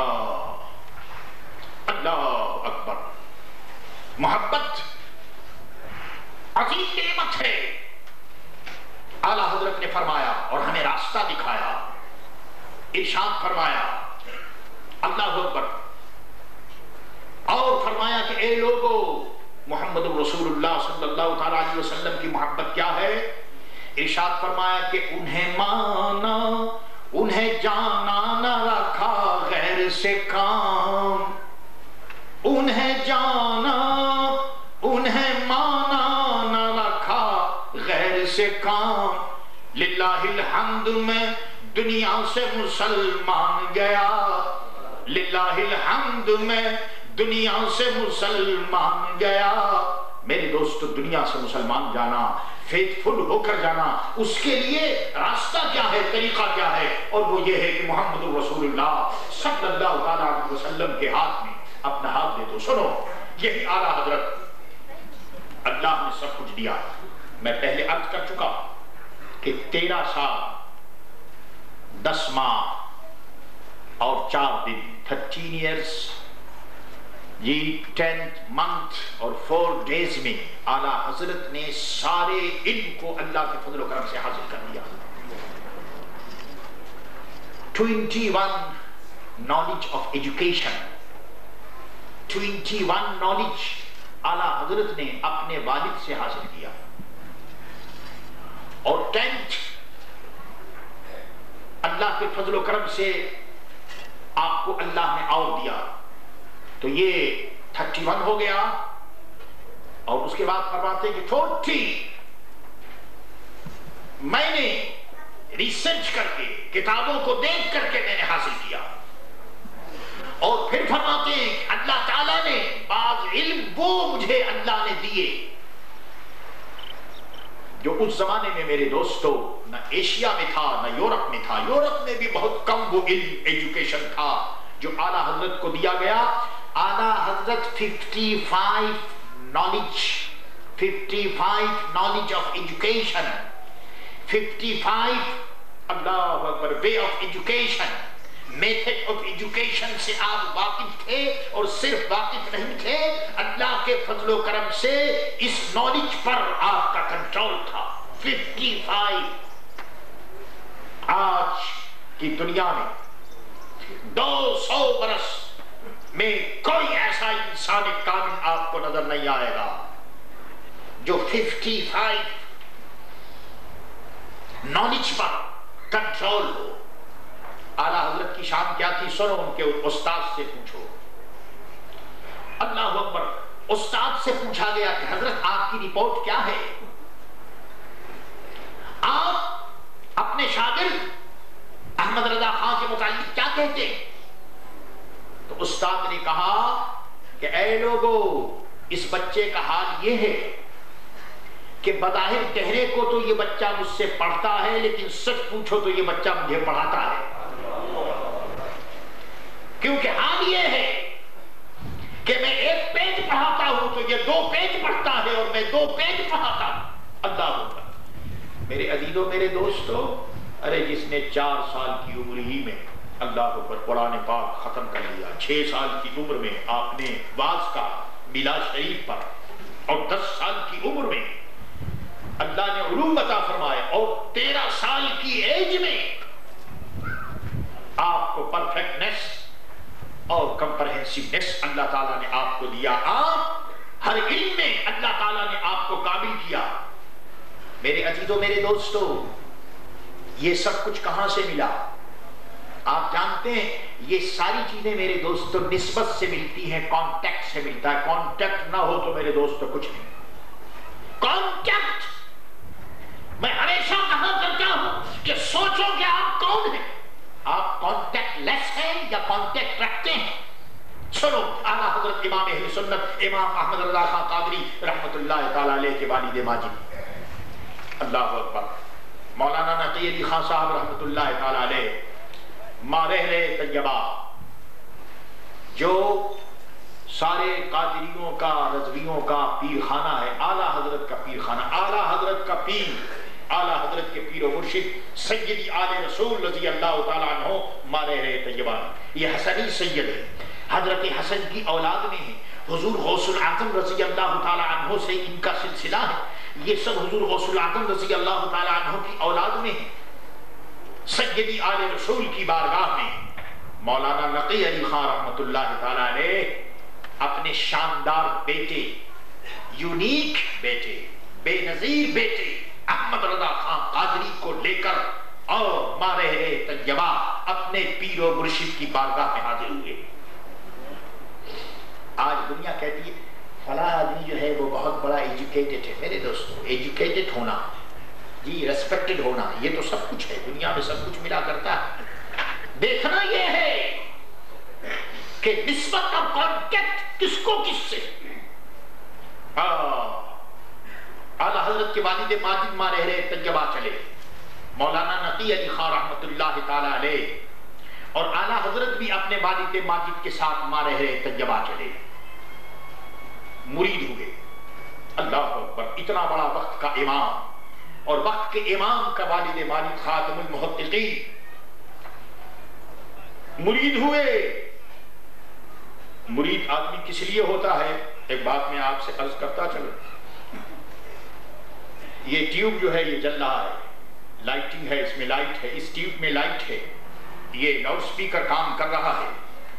اللہ اکبر، محبت عظیم نعمت ہے۔ اعلیٰ حضرت نے فرمایا اور ہمیں راستہ دکھایا، ارشاد فرمایا اللہ اکبر، اور فرمایا کہ اے لوگو، محمد رسول اللہ صلی اللہ تعالیٰ علیہ وسلم کی محبت کیا ہے؟ ارشاد فرمایا کہ انہیں مانا، انہیں جانا نہ رکھا غیر سے کام، انہیں جانا انہیں مانا نہ رکھا غیر سے کام، للہ الحمد میں دنیا سے مسلمان گیا، للہ الحمد میں دنیا سے مسلمان گیا۔ میرے دوستو، دنیا سے مسلمان جانا، فیتھفل ہو کر جانا، اس کے لیے راستہ کیا ہے، طریقہ کیا ہے؟ اور وہ یہ ہے کہ محمد رسول اللہ صلی اللہ علیہ وسلم کے ہاتھ میں اپنا ہاتھ دے دو۔ سنو، یہی اعلیٰ حضرت، اللہ نے سب کچھ دیا۔ میں پہلے عرض کر چکا کہ 13 سال 10 ماہ اور 4 دن 13 ایئرس، یہ 10th منتھ اور 4 ڈیز میں اعلیٰ حضرت نے سارے علم کو اللہ کے فضل و کرم سے حاصل کر دیا۔ 21 knowledge of education، 21 knowledge اعلیٰ حضرت نے اپنے والد سے حاصل کیا، اور 10th اللہ کے فضل و کرم سے آپ کو اللہ نے اور دیا، تو یہ 31 ہو گیا۔ اور اس کے بعد فرماتے ہیں کہ 40 میں نے ریسرچ کر کے، کتابوں کو دیکھ کر کے میں نے حاصل کیا۔ اور پھر فرماتے ہیں کہ اللہ تعالیٰ نے بعض علم وہ مجھے اللہ نے دیے جو اس زمانے میں میرے دوستو نہ ایشیا میں تھا نہ یورپ میں تھا۔ یورپ میں بھی بہت کم وہ علم ایجوکیشن تھا جو اعلیٰ حضرت کو دیا گیا۔ اعلیٰ حضرت 55 knowledge of education، 55 اللہ اکبر way of education, method of education سے آپ واقف تھے، اور صرف واقف نہیں تھے، اللہ کے فضل و کرم سے اس نالج پر آپ کا کنٹرول تھا۔ 55 آج کی دنیا میں 200 برس میں کوئی ایسا انسان کامل آپ کو نظر نہیں آئے گا جو 55 نالج پر کنٹرول ہو۔ اعلیٰ حضرت کی شان کیا تھی؟ سنو، ان کے استاد سے پوچھو۔ اللہ اکبر، استاد سے پوچھا گیا کہ حضرت آپ کی رپورٹ کیا ہے؟ آپ اپنے شاگرد احمد رضا خان کے متعلق کیا کہتے ہیں؟ تو استاد نے کہا کہ اے لوگو، اس بچے کا حال یہ ہے کہ بظاہر چہرے کو تو یہ بچہ مجھ سے پڑھتا ہے، لیکن سچ پوچھو تو یہ بچہ مجھے پڑھاتا ہے۔ کیونکہ حال یہ ہے کہ میں ہوں تو یہ 2 پیج پڑھتا ہے اور میں 2 پیج پڑھاتا ہوں. اللہ اکبر. میرے عزیزوں میرے دوستو، ارے جس نے 4 سال کی عمر ہی میں اللہ اکبر قرآن پاک ختم کر لیا، 6 سال کی عمر میں آپ نے واز کا میلاد شریف پر، اور 10 سال کی عمر میں اللہ نے علوم عطا فرمائے، اور 13 سال کی ایج میں آپ کو پرفیکٹنس اور کمپرہنسونیس اللہ تعالیٰ نے آپ کو دیا. آپ ہر علم میں اللہ تعالیٰ نے آپ کو قابل کیا. میرے عزیزوں میرے دوستو، یہ سب کچھ کہاں سے ملا؟ آپ جانتے ہیں یہ ساری چیزیں میرے دوستو نسبت سے ملتی ہیں، کانٹیکٹ سے ملتا ہے. کانٹیکٹ نہ ہو تو میرے دوستو کچھ نہیں. کانٹیکٹ میں ہمیشہ کہا کرتا ہوں کہ سوچو کہ آپ کون ہیں. آپ کانٹیکٹ لیس ہیں یا کانٹیکٹ رکھتے ہیں؟ چلو اعلیٰ حضرت امام اہل سنت امام احمد رضا خان قادری رحمت اللہ تعالیٰ علیہ کے والد ماجد، اللہ اکبر، مولانا نقی علی خان صاحب رحمت اللہ تعالیٰ علیہ، مارہر طیبہ، جو سارے قادریوں کا رضویوں کا پیر خانہ ہے، اعلیٰ حضرت کا پیر خانہ، اعلیٰ حضرت کا پیر، اعلیٰ حضرت کے پیر و مرشد سیدی آل رسول رضی اللہ تعالیٰ عنہ مارہر طیبہ. یہ حسنی سید ہے، حضرت حسن کی اولاد میں ہے. حضور غوث العظم رضی اللہ تعالیٰ عنہ سے ان کا سلسلہ ہے. یہ سب حضور غوث العظم رضی اللہ تعالیٰ عنہ کی اولاد میں ہے. سیدی آل رسول کی بارگاہ میں مولانا نقی علی خان رحمت اللہ تعالیٰ نے اپنے شاندار بیٹے، یونیک بیٹے، بے نظیر بیٹے احمد رضا خان قادری کو لے کر اور مارہر طیبہ اپنے پیر و مرشد کی بارگاہ میں حاضر ہوئے. آج دنیا کہتی ہے فلاں آدمی جو ہے وہ بہت بڑا ایجوکیٹڈ ہے. میرے دوستو، ایجوکیٹڈ ہونا، جی ریسپیکٹڈ ہونا، یہ تو سب کچھ ہے، دنیا میں سب کچھ ملا کرتا ہے. دیکھنا یہ ہے کہ نسبت اور کانٹیکٹ کس کو کس سے. اعلیٰ حضرت کے والد ماجد مارہر طیبہ چلے، مولانا نقی علی خان رحمت اللہ تعالیٰ علیہ، اور اعلیٰ حضرت بھی اپنے والد ماجد کے ساتھ مارہر طیبہ چلے، مرید ہوئے. اللہ اکبر، اتنا بڑا وقت کا امام اور وقت کے امام کا والد ماجد خاتم المحققین مرید ہوئے. مرید آدمی کس لیے ہوتا ہے؟ ایک بات میں آپ سے عرض کرتا چلوں، یہ ٹیوب جو ہے یہ جل رہا ہے، لائٹنگ ہے، اس میں لائٹ ہے، اس ٹیوب میں لائٹ ہے، یہ لاؤڈ سپیکر کام کر رہا ہے،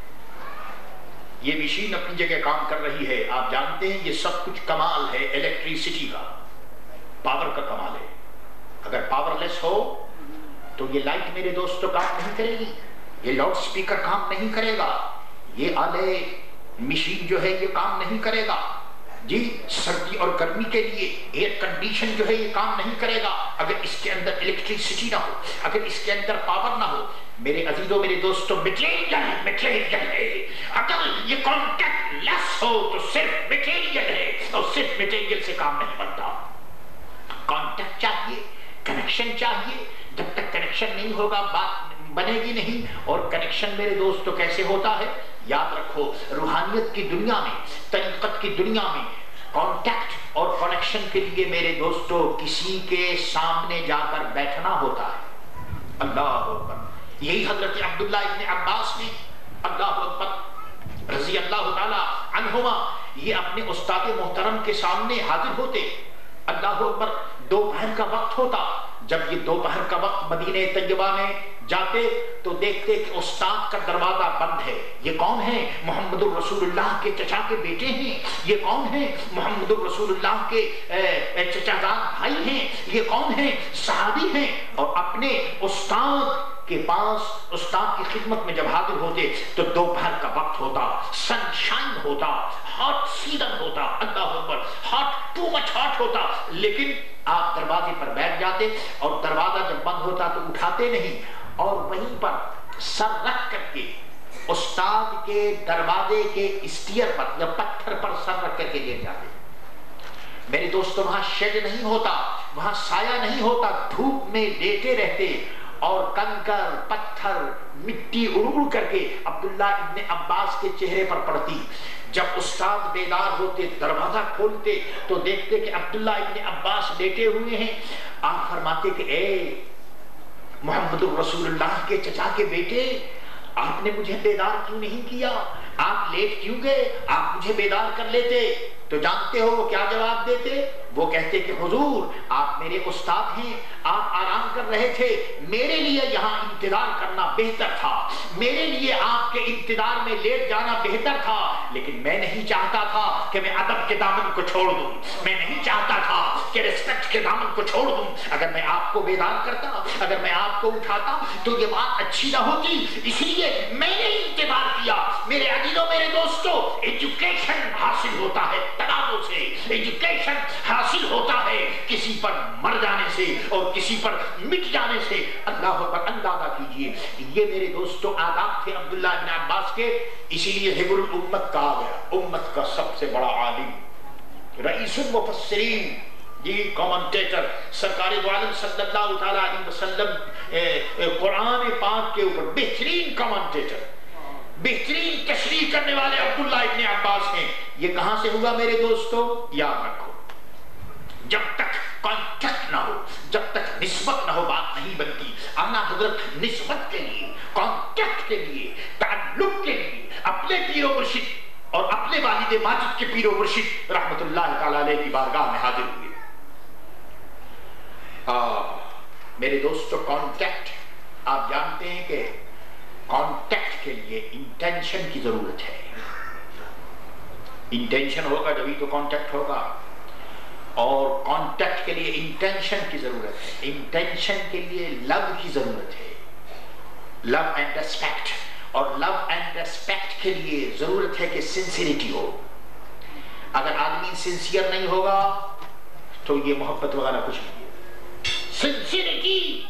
یہ مشین اپنی جگہ کام کر رہی ہے. آپ جانتے ہیں یہ سب کچھ کمال ہے الیکٹریسٹی کا، پاور کا کمال ہے. اگر پاور لیس ہو تو یہ لائٹ میرے دوستو کام نہیں کرے گی، یہ لاؤڈ سپیکر کام نہیں کرے گا، یہ آلے مشین جو ہے یہ کام نہیں کرے گا. جی سردی اور گرمی کے لیے ایئر کنڈیشن جو ہے یہ کام نہیں کرے گا اگر اس کے اندر الیکٹریسٹی نہ ہو، اگر اس کے اندر پاور نہ ہو. میرے عزیزوں میرے دوستوں، مٹیریل ہے. اگر یہ کانٹیکٹ لیس ہو تو صرف مٹیریل ہے، اور صرف مٹیریل سے کام نہیں بنتا. کانٹیکٹ چاہیے، کنیکشن چاہیے. جب تک کنیکشن نہیں ہوگا بات بنے گی نہیں. اور کنیکشن میرے دوستوں کیسے ہوتا ہے؟ یاد رکھو، روحانیت کی دنیا میں، طریقت کی دنیا میں کانٹیکٹ اور کنیکشن کے لیے میرے دوستو کسی کے سامنے جا کر بیٹھنا ہوتا ہے. اللہ اکبر. یہی حضرت عبداللہ ابن عباس نے، اللہ اکبر، رضی اللہ تعالی عنہما، یہ اپنے استاد محترم کے سامنے حاضر ہوتے. اللہ اکبر. دوپہر کا وقت ہوتا. جب یہ دوپہر کا وقت مدینہ طیبہ میں جاتے تو دیکھتے کہ استاد کا دروازہ بند ہے. یہ کون ہے؟ محمد الرسول اللہ کے چچا کے بیٹے ہیں. یہ کون ہے؟ محمد الرسول اللہ کے چچا زاد بھائی ہیں. یہ کون ہیں؟ صحابی ہیں. اور اپنے استاد کے پاس، استاد کی خدمت میں جب حاضر ہوتے تو دوپہر کا وقت ہوتا، سن شائن ہوتا، ہاٹ سیزن ہوتا. اللہ اکبر. ہاٹ، ٹو مچ ہاٹ ہوتا. لیکن آپ دروازے پر بیٹھ جاتے اور دروازہ جب بند ہوتا تو اٹھاتے نہیں، اور وہیں پر سر رکھ کر کے استاد کے دروازے کے اسٹیئر پر یا پتھر پر سر رکھ کر کے لیٹ جاتے. میرے دوستوں وہاں شیڈ نہیں ہوتا، وہاں سایہ نہیں ہوتا، دھوپ میں لیٹے رہتے اور کنکر پتھر مٹی اڑ کر کے عبداللہ ابن عباس کے چہرے پر پڑتی. جب استاد بیدار ہوتے دروازہ کھولتے تو دیکھتے کہ عبداللہ ابن عباس لیٹے ہوئے ہیں. آپ فرماتے کہ اے محمد الرسول اللہ کے چچا کے بیٹے، آپ نے مجھے بیدار کیوں نہیں کیا؟ آپ لیٹ کیوں گئے؟ آپ مجھے بیدار کر لیتے. تو جانتے ہو وہ کیا جواب دیتے؟ وہ کہتے کہ حضور آپ میرے استاد ہیں، آپ آرام کر رہے تھے، میرے لیے یہاں انتظار کرنا بہتر تھا، میرے لیے آپ کے انتظار میں لیٹ جانا بہتر تھا، لیکن میں نہیں چاہتا تھا کہ میں ادب کے دامن کو چھوڑ دوں، میں نہیں چاہتا تھا کہ ریسپیکٹ کے دامن کو چھوڑ دوں. اگر میں آپ کو بیدار کرتا، اگر میں آپ کو اٹھاتا تو یہ بات اچھی نہ ہوتی، اس لیے میں نے انتظار کیا. میرے عزیزوں، میرے دوستوں، ایجوکیشن حاصل ہوتا ہے تنازع سے، ایجوکیشن حاصل ہوتا ہے کسی پر مر جانے سے اور کسی پر مٹ جانے سے. اللہ پر اندازہ کیجئے، یہ میرے دوستوں آداب تھے عبداللہ بن عباس کے. اسی لیے حبر الامت کہا گیا، امت کا سب سے بڑا عالم، رئیس المفسرین، یہ کامنٹیٹر، سرکار دو عالم صلی اللہ تعالی علیہ وسلم قرآن پاک کے اوپر بہترین کامنٹیٹر، بہترین تشریح کرنے والے عبداللہ ابن عباس ہیں. یہ کہاں سے ہوا میرے دوستو؟ یاد رکھو، جب تک کانٹیکٹ نہ ہو، جب تک نسبت نہ ہو، بات نہیں بنتی. اعلیٰ حضرت نسبت کے لیے، کانٹیکٹ کے لیے، تعلق کے لیے اپنے پیر و مرشد اور اپنے والد ماجد کے پیر و مرشد رحمت اللہ تعالی علیہ کی بارگاہ میں حاضر ہوئے. میرے دوستو، کانٹیکٹ، آپ جانتے ہیں کہ کانٹیکٹ کے لیے انٹینشن کی ضرورت ہے. انٹینشن ہوگا جبھی تو کانٹیکٹ ہوگا، اور کانٹیکٹ کے لیے انٹینشن کی ضرورت ہے. انٹینشن کے لیے لو کی ضرورت ہے، لو اینڈ ریسپیکٹ. اور لو اینڈ ریسپیکٹ کے لیے ضرورت ہے کہ سنسیریٹی ہو. اگر آدمی سنسیئر نہیں ہوگا تو یہ محبت وغیرہ کچھ نہیں ہے. سنسیریٹی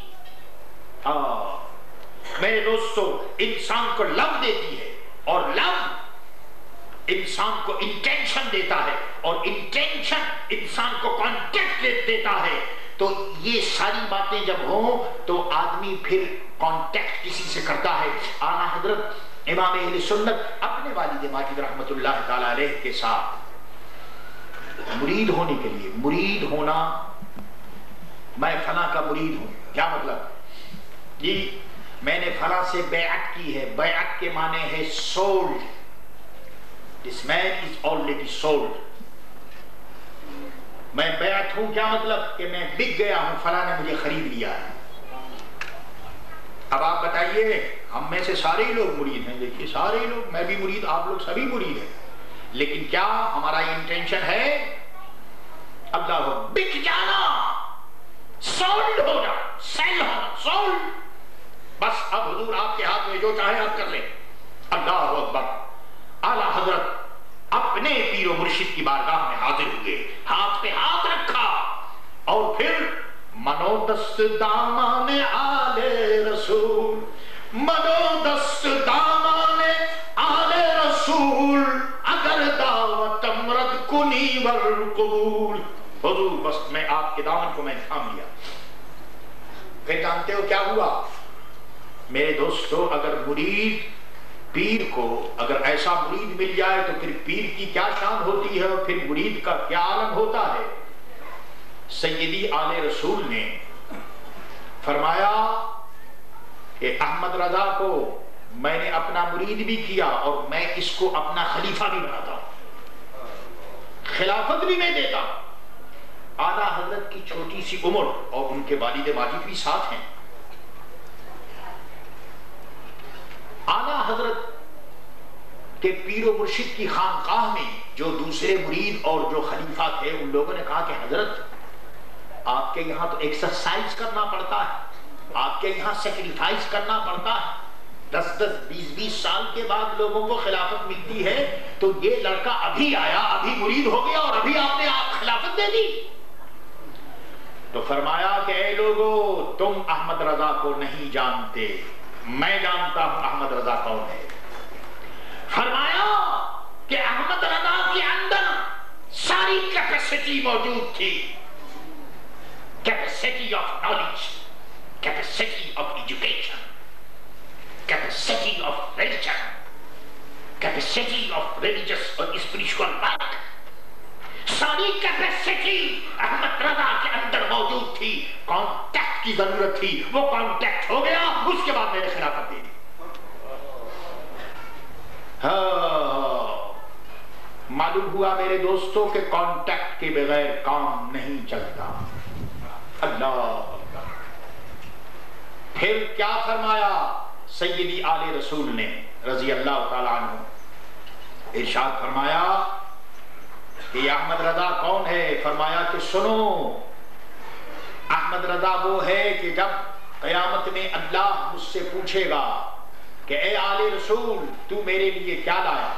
میرے دوستو انسان کو لو دیتی ہے، اور لو انسان کو انٹینشن دیتا ہے، اور انٹینشن انسان کو کانٹیکٹ دیتا ہے. تو یہ ساری باتیں جب ہوں تو آدمی پھر کانٹیکٹ کسی سے کرتا ہے. اعلیٰ حضرت امام اہل سنت اپنے والد ماجد رحمت اللہ تعالی علیہ کے ساتھ مرید ہونے کے لیے، مرید ہونا، میں فلاں کا مرید ہوں، کیا مطلب؟ جی میں نے فلاں سے بیعت کی ہے. بیعت کے معنی ہے sold. This man is already sold. میں بیعت ہوں، کیا مطلب؟ کہ میں بک گیا ہوں، فلاں نے مجھے خرید لیا ہے. اب آپ بتائیے، ہم میں سے سارے ہی لوگ مرید ہیں. دیکھیے سارے ہی لوگ، میں بھی مرید، آپ لوگ سبھی مرید ہیں، لیکن کیا ہمارا یہ انٹینشن ہے اللہ ہو بک جانا، سولڈ ہو جانا، سیل ہونا، سولڈ؟ بس اب حضور آپ کے ہاتھ میں جو چاہے آپ کر لیں. اللہ اکبر. اعلیٰ حضرت اپنے پیر و مرشد کی بارگاہ میں حاضر ہوئے، ہاتھ پہ ہاتھ رکھا، اور پھر منو دست دامان آل رسول، منو دست دامان آل رسول، اگر دعوت امرد کنی ور قبول. حضور بس میں آپ کے دامن کو میں تھام لیا. پھر جانتے ہو کیا ہوا میرے دوستو؟ اگر مرید پیر کو، اگر ایسا مرید مل جائے تو پھر پیر کی کیا شان ہوتی ہے، اور پھر مرید کا کیا عالم ہوتا ہے. سیدی آل رسول نے فرمایا کہ احمد رضا کو میں نے اپنا مرید بھی کیا، اور میں اس کو اپنا خلیفہ بھی بناتا ہوں، خلافت بھی میں دیتا ہوں. اعلیٰ حضرت کی چھوٹی سی عمر اور ان کے والد ماجد بھی ساتھ ہیں. اعلیٰ حضرت کے پیر و مرشد کی خانقاہ میں جو دوسرے مرید اور جو خلیفہ تھے، ان لوگوں نے کہا کہ حضرت آپ کے یہاں تو ایکسرسائز کرنا پڑتا ہے، آپ کے یہاں سیکریفائز کرنا پڑتا ہے. 10-10 20-20 سال کے بعد لوگوں کو خلافت ملتی ہے، تو یہ لڑکا ابھی آیا، ابھی مرید ہو گیا، اور ابھی آپ نے خلافت دے دی. تو فرمایا کہ اے لوگو، تم احمد رضا کو نہیں جانتے، میں جانتا ہوں احمد رضا کون ہے. فرمایا کہ احمد رضا کے اندر ساری کیپیسٹی موجود تھی، capacity of knowledge, capacity of capacity of religion, capacity of religious or spiritual work, ساری کیپیسٹی احمد رضا کے اندر موجود تھی. کانٹیکٹ کی ضرورت تھی, وہ کانٹیکٹ ہو گیا, اس کے بعد میں نے خلافت دے دی. معلوم ہوا میرے دوستوں کہ کانٹیکٹ کے بغیر کام نہیں چلتا. اللہ پھر کیا فرمایا سیدی آل رسول نے رضی اللہ تعالیٰ عنہ؟ ارشاد فرمایا کہ احمد رضا کون ہے؟ فرمایا کہ سنو, احمد رضا وہ ہے کہ جب قیامت میں اللہ مجھ سے پوچھے گا کہ اے آل رسول تو میرے لیے کیا لایا؟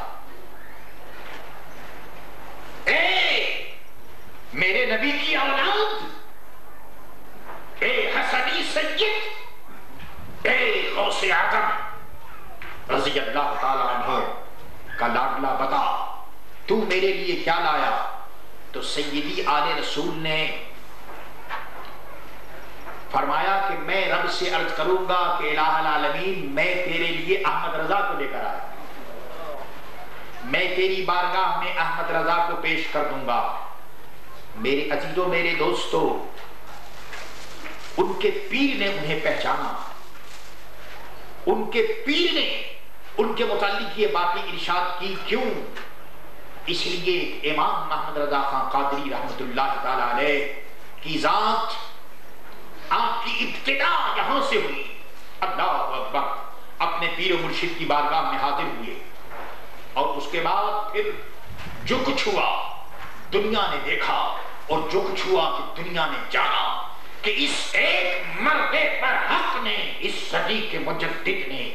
اے میرے نبی کی اولاد, اے حسنی سید, اے غوث اعظم رضی اللہ تعالیٰ عنہ کا لاڈلا, بتا تو میرے لیے کیا لایا؟ تو سیدی آل رسول نے فرمایا کہ میں رب سے عرض کروں گا کہ الہ العالمین میں تیرے لیے احمد رضا کو لے کر آیا, میں تیری بارگاہ میں احمد رضا کو پیش کر دوں گا. میرے عزیزوں میرے دوستو, ان کے پیر نے انہیں پہچانا, ان کے پیر نے ان کے متعلق یہ باتیں ارشاد کی. کیوں؟ اس لیے امام محمد رضا خان قادری رحمت اللہ تعالی علیہ کی ذات, آپ کی ابتدا یہاں سے ہوئی. اللہ اکبر, اپنے پیر و مرشد کی بارگاہ میں حاضر ہوئے, اور اس کے بعد پھر جو کچھ ہوا دنیا نے دیکھا, اور جو کچھ ہوا کہ دنیا نے جانا کہ اس ایک مرد پر حق نے, اس صدی کے مجدد نے,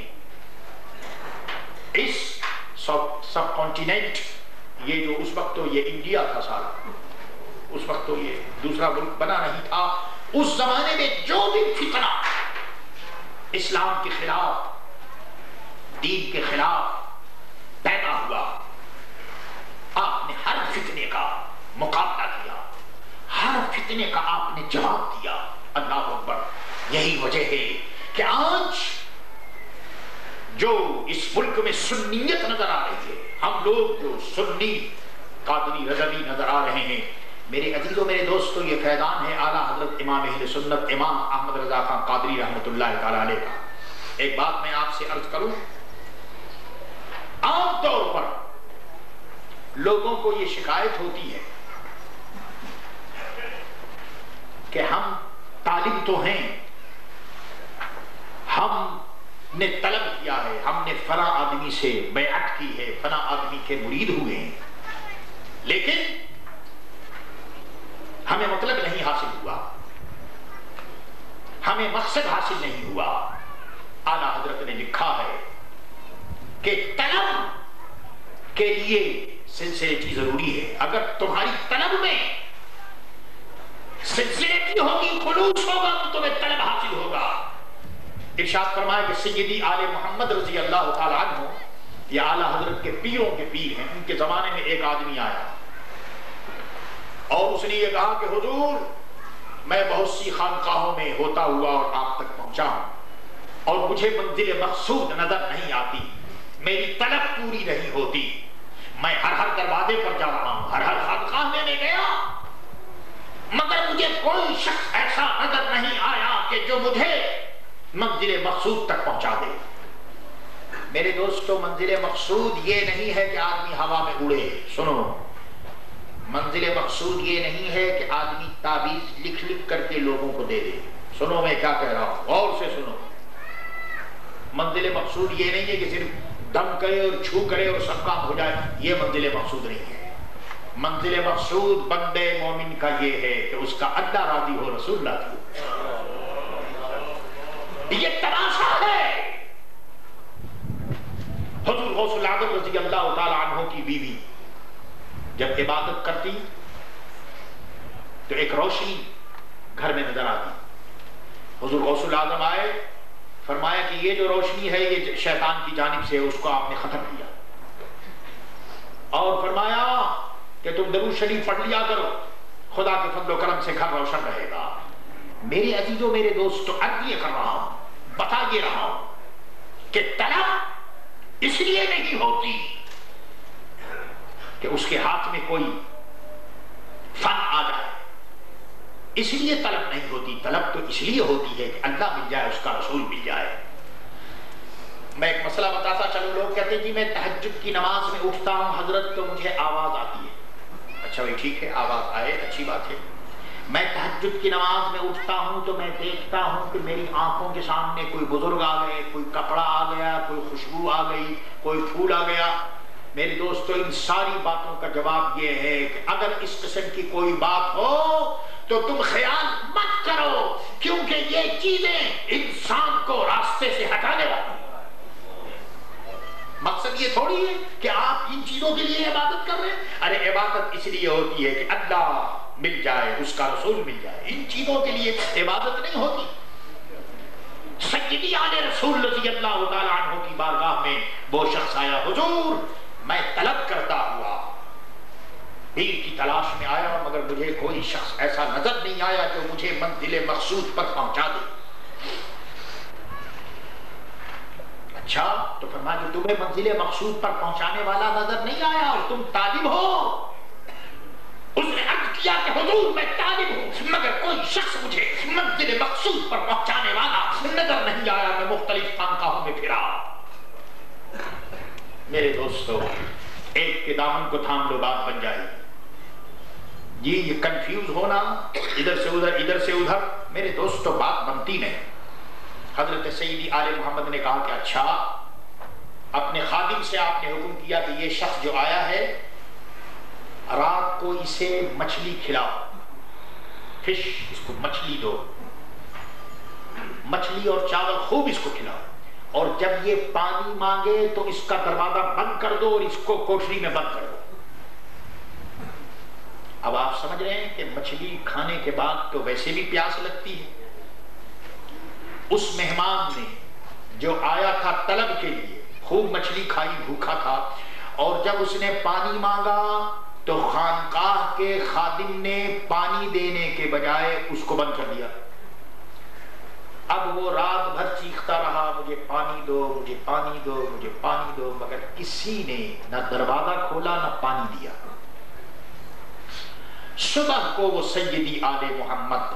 اس سب کانٹیننٹ, یہ جو اس وقت تو یہ انڈیا تھا سارا, اس وقت تو یہ دوسرا ملک بنا نہیں تھا, اس زمانے میں جو بھی فتنہ اسلام کے خلاف, دین کے خلاف پیدا ہوا, آپ نے ہر فتنے کا مقابلہ کیا, ہر فتنے کا آپ نے جواب دیا. اللہ اکبر. یہی وجہ ہے کہ آج جو اس ملک میں سنیت نظر آ رہی ہے, ہم لوگ جو سنی قادری رضوی نظر آ رہے ہیں, میرے عزیزوں میرے دوستوں, یہ فیضان ہے اعلیٰ حضرت امام اہل سنت امام احمد رضا خان قادری رحمت اللہ تعالیٰ علیہ کا. ایک بات میں آپ سے عرض کروں, عام طور پر لوگوں کو یہ شکایت ہوتی ہے کہ ہم طالب تو ہیں, ہم نے طلب کیا ہے, ہم نے فلاں آدمی سے بیعت کی ہے, فلاں آدمی کے مرید ہوئے ہیں, لیکن ہمیں مطلب نہیں حاصل ہوا, ہمیں مقصد حاصل نہیں ہوا. اعلیٰ حضرت نے لکھا ہے کہ طلب کے لیے سلسلے کی ضروری ہے. اگر تمہاری طلب میں سلسلے کی ہوگی, خلوص ہوگا, تو تمہیں طلب حاصل ہوگا. ارشاد فرمایا کہ سیدی آل محمد رضی اللہ تعالیٰ عنہ, یہ اعلیٰ حضرت کے پیروں کے پیر ہیں, ان کے زمانے میں ایک آدمی آیا اور اس نے یہ کہا کہ حضور میں بہت سی خانقاہوں میں ہوتا ہوا اور آپ تک پہنچا ہوں, اور مجھے منزل مقصود نظر نہیں آتی, میری طلب پوری نہیں ہوتی, میں ہر دروازے پر جا رہا ہوں, ہر خانقاہ میں گیا, مگر مجھے کوئی شخص ایسا نظر نہیں آیا کہ جو مجھے منزل مقصود تک پہنچا دے. میرے دوستو, منزل مقصود یہ نہیں ہے کہ آدمی ہوا میں اڑے. سنو, منزل مقصود یہ نہیں ہے کہ آدمی تعویذ لکھ کر کے لوگوں کو دے دے. سنو میں کیا کہہ رہا ہوں, غور سے سنو. منزل مقصود یہ نہیں ہے کہ صرف دم کرے اور چھو کرے اور سب کام ہو جائے, یہ منزل مقصود نہیں ہے. منزل مقصود بندے مومن کا یہ ہے کہ اس کا اللہ راضی ہو, رسول راضی ہو. یہ تماشا ہے. حضور غوث العظم رضی اللہ تعالی عنہ کی بیوی جب عبادت کرتی تو ایک روشنی گھر میں نظر آتی. حضور غوث العظم آئے, فرمایا کہ یہ جو روشنی ہے یہ شیطان کی جانب سے ہے, اس کو آپ نے ختم کیا, اور فرمایا کہ تم درود شریف پڑھ لیا کرو, خدا کے فضل و کرم سے گھر روشن رہے گا. میرے عزیزوں میرے دوستو, عرض یہ کر رہا ہوں, بتا یہ رہا ہوں کہ طلب اس لیے نہیں ہوتی کہ اس کے ہاتھ میں کوئی فن آ جائے، اس لیے طلب نہیں ہوتی، طلب تو اس لیے ہوتی ہے کہ اللہ مل جائے، اس کا رسول مل جائے۔ میں ایک مسئلہ بتاتا چلو، لوگ کہتے ہیں جی میں تہجد کی نماز میں اٹھتا ہوں حضرت تو مجھے آواز آتی ہے۔ اچھا بھائی ٹھیک ہے، آواز آئے اچھی بات ہے۔ میں تہجد کی نماز میں اٹھتا ہوں تو میں دیکھتا ہوں کہ میری آنکھوں کے سامنے کوئی بزرگ آ گئے، کوئی کپڑا آ گیا، کوئی خوشبو آ گئی، کوئی پھول آ گیا۔ میرے دوستو ان ساری باتوں کا جواب یہ ہے کہ اگر اس قسم کی کوئی بات ہو تو تم خیال مت کرو، کیونکہ یہ چیزیں انسان کو راستے سے ہٹانے والی۔ مقصد یہ تھوڑی ہے کہ آپ ان چیزوں کے لیے عبادت کر رہے ہیں، ارے عبادت اس لیے ہوتی ہے کہ اللہ مل جائے، اس کا رسول مل جائے، ان چیزوں کے لیے عبادت نہیں ہوتی۔ سیدی آل رسول رضی اللہ تعالیٰ عنہ کی بارگاہ میں وہ شخص آیا، حضور میں طلب کرتا ہوا پیر کی تلاش میں آیا، مگر مجھے کوئی شخص ایسا نظر نہیں آیا جو مجھے منزل مقصود پر پہنچا دے۔ اچھا تو فرمایا جو تمہیں منزل مقصود پر پہنچانے والا نظر نہیں آیا اور تم طالب ہو؟ اس نے عرض کیا کہ حضور میں طالب ہوں، مگر کوئی شخص مجھے منزل مقصود پر پہنچانے والا نظر نہیں آیا، میں مختلف خانقاہوں میں پھرا۔ میرے دوستو ایک کے دامن کو تھام لو، بات بن جائے جی، یہ کنفیوز ہونا ادھر سے ادھر ادھر سے ادھر، میرے دوستو بات بنتی نہیں۔ حضرت سیدی آل محمد نے کہا کہ اچھا اپنے خادم سے آپ نے حکم کیا کہ یہ شخص جو آیا ہے رات کو اسے مچھلی کھلاؤ، فش، اس کو مچھلی دو، مچھلی اور چاول خوب اس کو کھلاؤ، اور جب یہ پانی مانگے تو اس کا دروازہ بند کر دو اور اس کو کوٹری میں بند کر دو۔ اب آپ سمجھ رہے ہیں کہ مچھلی کھانے کے بعد تو ویسے بھی پیاس لگتی ہے۔ اس مہمان نے جو آیا تھا طلب کے لیے خوب مچھلی کھائی، بھوکا تھا، اور جب اس نے پانی مانگا تو خانقاہ کے خادم نے پانی دینے کے بجائے اس کو بند کر دیا۔ اب وہ رات بھر چیختا رہا مجھے پانی دو، مجھے پانی دو، مجھے پانی دو، مگر کسی نے نہ دروازہ کھولا نہ پانی دیا۔ صبح کو وہ سیدی آل محمد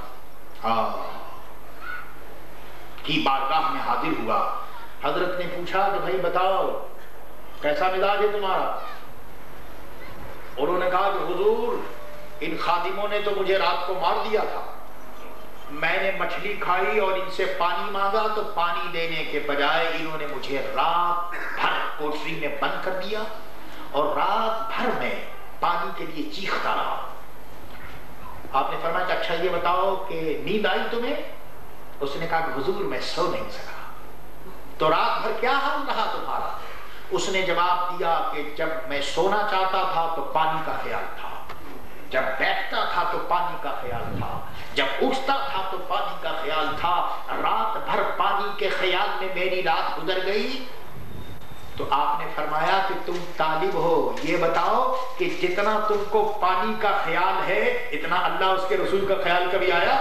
کی بارگاہ میں حاضر ہوا۔ حضرت نے پوچھا کہ بھائی بتاؤ کیسا مزاج ہے تمہارا؟ انہوں نے کہا کہ حضور ان خادموں نے تو مجھے رات کو مار دیا تھا، میں نے مچھلی کھائی اور ان سے پانی مانگا تو پانی دینے کے بجائے انہوں نے مجھے رات بھر کوٹری میں بند کر دیا اور رات بھر میں پانی کے لیے چیختا رہا۔ آپ نے فرمایا کہ اچھا یہ بتاؤ کہ نیند آئی تمہیں؟ اس نے کہا کہ حضور میں سو نہیں سکا۔ تو رات بھر کیا حال رہا تمہارا؟ اس نے جواب دیا کہ جب میں سونا چاہتا تھا تو پانی کا خیال تھا، جب بیٹھتا تھا تو پانی کا خیال تھا، جب اٹھتا تھا تو پانی کا خیال تھا، رات بھر پانی کے خیال میں میری رات گزر گئی۔ تو آپ نے فرمایا کہ تم طالب ہو، یہ بتاؤ کہ جتنا تم کو پانی کا خیال ہے اتنا اللہ اس کے رسول کا خیال کبھی آیا؟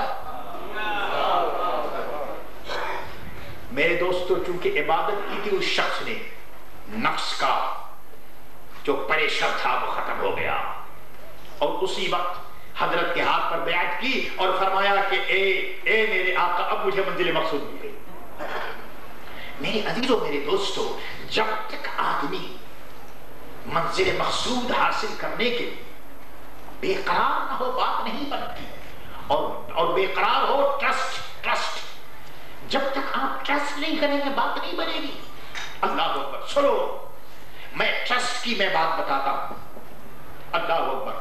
میرے دوستو چونکہ عبادت کی تھی اس شخص نے، نفس کا جو پریشر تھا وہ ختم ہو گیا، اور اسی وقت حضرت کے ہاتھ پر بیعت کی اور فرمایا کہ اے میرے آقا اب مجھے منزل مقصود مل گئی۔ میرے عزیزوں میرے دوستو جب تک آدمی منزل مقصود حاصل کرنے کے لیے بے قرار نہ ہو بات نہیں بنتی، اور بے قرار ہو ٹرسٹ۔ جب تک آپ ٹرسٹ نہیں کریں گے بات نہیں بنے گی۔ اللہ اکبر، سنو میں ٹرسٹ کی میں بات بتاتا ہوں۔ اللہ اکبر،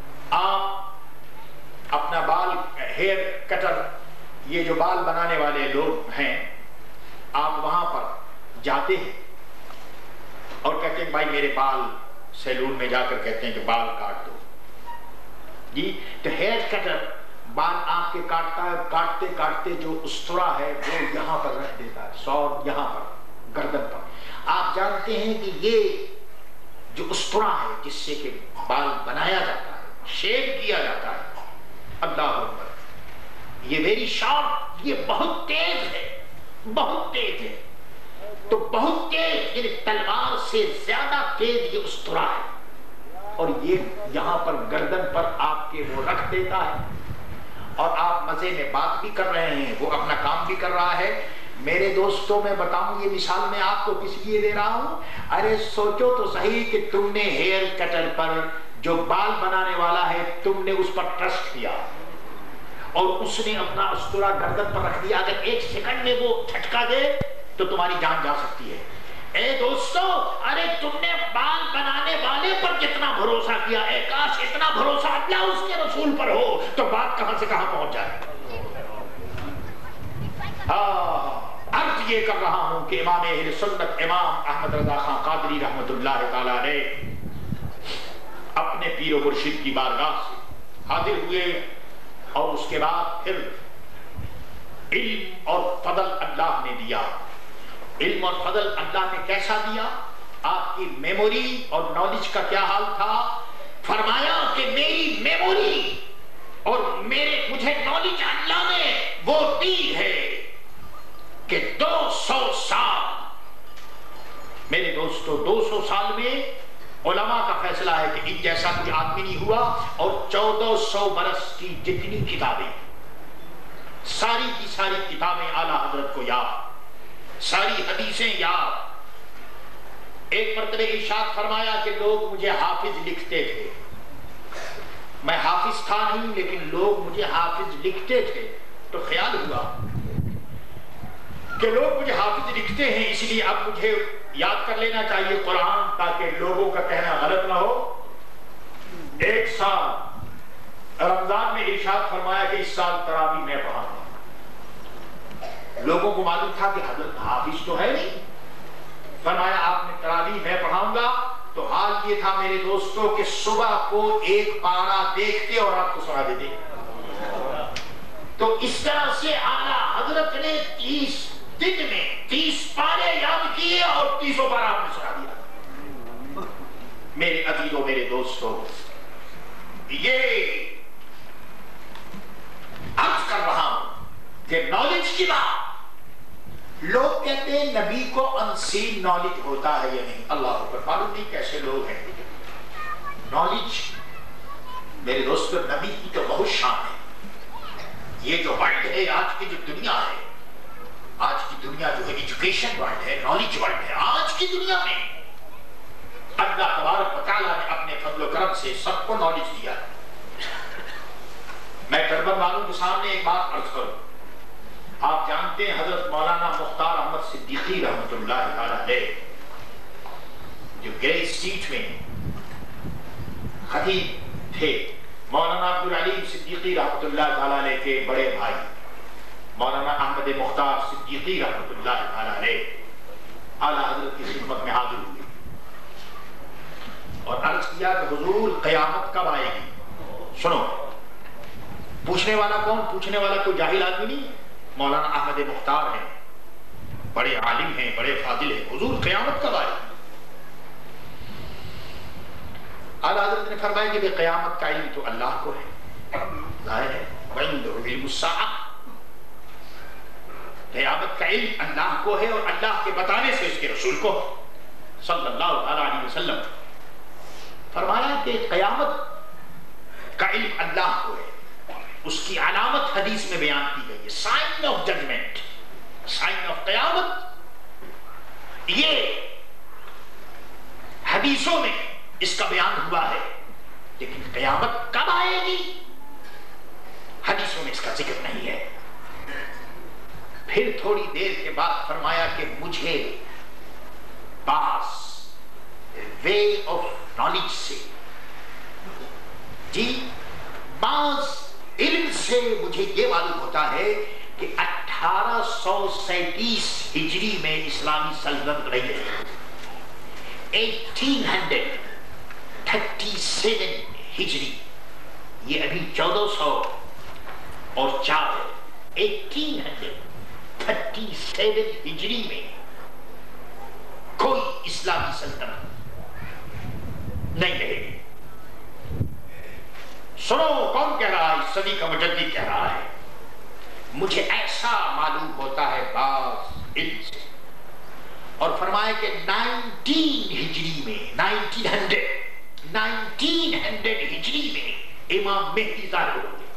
آپ اپنا بال ہیئر کٹر، یہ جو بال بنانے والے لوگ ہیں، آپ وہاں پر جاتے ہیں اور کہتے ہیں بھائی میرے بال، سیلون میں جا کر کہتے ہیں کہ بال کاٹ دو جی، تو ہیئر کٹر بال آپ کے کاٹتا ہے، کاٹتے کاٹتے جو استرا ہے وہ یہاں پر رکھ دیتا ہے، سور یہاں پر گردن پر۔ آپ جانتے ہیں کہ یہ جو استرا ہے جس سے کہ بال بنایا جاتا ہے، شیو کیا جاتا ہے، اللہ اکبر، یہ ویری شارپ، یہ بہت تیز ہے، بہت تیز ہے۔ تو بہت تیز، یعنی تلوار سے زیادہ تیز یہ استرا ہے، اور یہ یہاں پر گردن پر آپ کے وہ رکھ دیتا ہے، اور آپ مزے میں بات بھی کر رہے ہیں، وہ اپنا کام بھی کر رہا ہے۔ میرے دوستوں میں بتاؤں، یہ مثال میں آپ کو کس لیے دے رہا ہوں؟ ارے سوچو تو صحیح کہ تم نے ہیئر کٹر پر، جو بال بنانے والا ہے، تم نے اس پر ٹرسٹ کیا اور اس نے اپنا استرا گردن پر رکھ دیا، اگر ایک سیکنڈ میں وہ جھٹکا دے تو تمہاری جان جا سکتی ہے۔ اے دوستو، ارے تم نے بال بنانے والے پر کتنا بھروسہ کیا، اے کاش اتنا بھروسہ اللہ اس کے رسول پر ہو تو بات کہاں سے کہاں پہنچ جائے۔ عرض یہ کر رہا ہوں کہ امام اہل سنت امام احمد رضا خان قادری رحمت اللہ تعالی علیہ اپنے پیر و مرشد کی بارگاہ سے حاضر ہوئے، اور اس کے بعد پھر علم اور فضل اللہ نے دیا۔ علم اور فضل اللہ نے کیسا دیا؟ آپ کی میموری اور نالج کا کیا حال تھا؟ فرمایا کہ میری میموری اور مجھے نالج اللہ نے وہ دی ہے کہ 200 سال، میرے دوستو 200 سال میں علماء کا فیصلہ ہے کہ ان جیسا کوئی آدمی نہیں ہوا، اور 1400 برس کی جتنی کتابیں، ساری کی ساری کتابیں اعلیٰ حضرت کو یاد، ساری حدیثیں یاد۔ ایک مرتبہ ارشاد فرمایا کہ لوگ مجھے حافظ لکھتے تھے، میں حافظ تھا نہیں لیکن لوگ مجھے حافظ لکھتے تھے، تو خیال ہوا کہ لوگ مجھے حافظ لکھتے ہیں، اس لیے اب مجھے یاد کر لینا چاہیے قرآن، تاکہ لوگوں کا کہنا غلط نہ ہو۔ ایک سال رمضان میں ارشاد فرمایا کہ اس سال تراویح میں پڑھا، لوگوں کو معلوم تھا کہ حضرت حافظ تو ہے نہیں، فرمایا آپ نے تراویح میں پڑھاؤں گا۔ تو حال یہ تھا میرے دوستوں کہ صبح کو ایک پارا دیکھتے اور آپ کو سنا دیتے، تو اس طرح سے اعلیٰ حضرت نے 30 دن میں 30 پارے یاد کیے اور 30 پارا آپ نے سنا دیا۔ میرے عزیزوں، میرے دوستوں، یہ عرض کر رہا ہوں کہ نالج کی بات، لوگ کہتے ہیں نبی کو انسین نالج ہوتا ہے یا نہیں، اللہ اکبر، معلوم نہیں کیسے لوگ ہیں۔ نالج میرے دوستو نبی کی تو بہت شان ہے۔ یہ جو ورلڈ ہے، آج کی جو دنیا ہے، آج کی دنیا جو ہے ایجوکیشن ورلڈ ہے، نالج ورلڈ ہے، آج کی دنیا میں اللہ تبارک و تعالیٰ نے اپنے فضل و کرم سے سب کو نالج دیا ہے۔ میں ڈربن والوں کے سامنے ایک بات عرض کروں، آپ جانتے ہیں حضرت مولانا مختار احمد صدیقی رحمت اللہ تعالیٰ علیہ جو گرے سیٹ میں خطیب تھے، مولانا عبدالعلیم صدیقی رحمت اللہ تعالیٰ علیہ کے بڑے بھائی مولانا احمد مختار صدیقی رحمت اللہ تعالیٰ علیہ اعلیٰ حضرت کی خدمت میں حاضر ہوئے اور عرض کیا کہ حضور قیامت کب آئے گی؟ سنو، پوچھنے والا کون؟ پوچھنے والا کوئی جاہل آدمی نہیں ہے، مولانا احمد مختار ہیں، بڑے عالم ہیں، بڑے فاضل ہیں، حضور قیامت کب آئے گی؟ اعلیٰ حضرت نے فرمایا کہ قیامت کا علم تو اللہ کو ہے، ظاہر ہے، وَعِنْدَهُ عِلْمُ السَّاعَةِ، قیامت کا علم اللہ کو ہے اور اللہ کے بتانے سے اس کے رسول کو صلی اللہ علیہ وسلم۔ فرمایا کہ قیامت کا علم اللہ کو ہے، اس کی علامت حدیث میں بیان کی گئی ہے، sign of judgement, sign of قیامت، یہ حدیثوں میں اس کا بیان ہوا ہے، لیکن قیامت کب آئے گی حدیثوں میں اس کا ذکر نہیں ہے۔ پھر تھوڑی دیر کے بعد فرمایا کہ مجھے پاس وے آف نالج سے، جی بعض علم سے مجھے یہ معلوم ہوتا ہے کہ 1837 ہجری میں اسلامی سلطنت رہی ہے، 1837 ہجری، یہ ابھی 1404 ہے، 1837 ہجری میں کوئی اسلامی سلطنت نہیں رہے گی۔ سنو کون کہہ رہا ہے؟ اس صدی کا مجدد کہہ رہا ہے۔ مجھے ایسا معلوم ہوتا ہے بعض علم سے، اور فرمایا کہ 19 ہجری میں 1900 ہجری میں امام مہدی ظاہر ہو گئے۔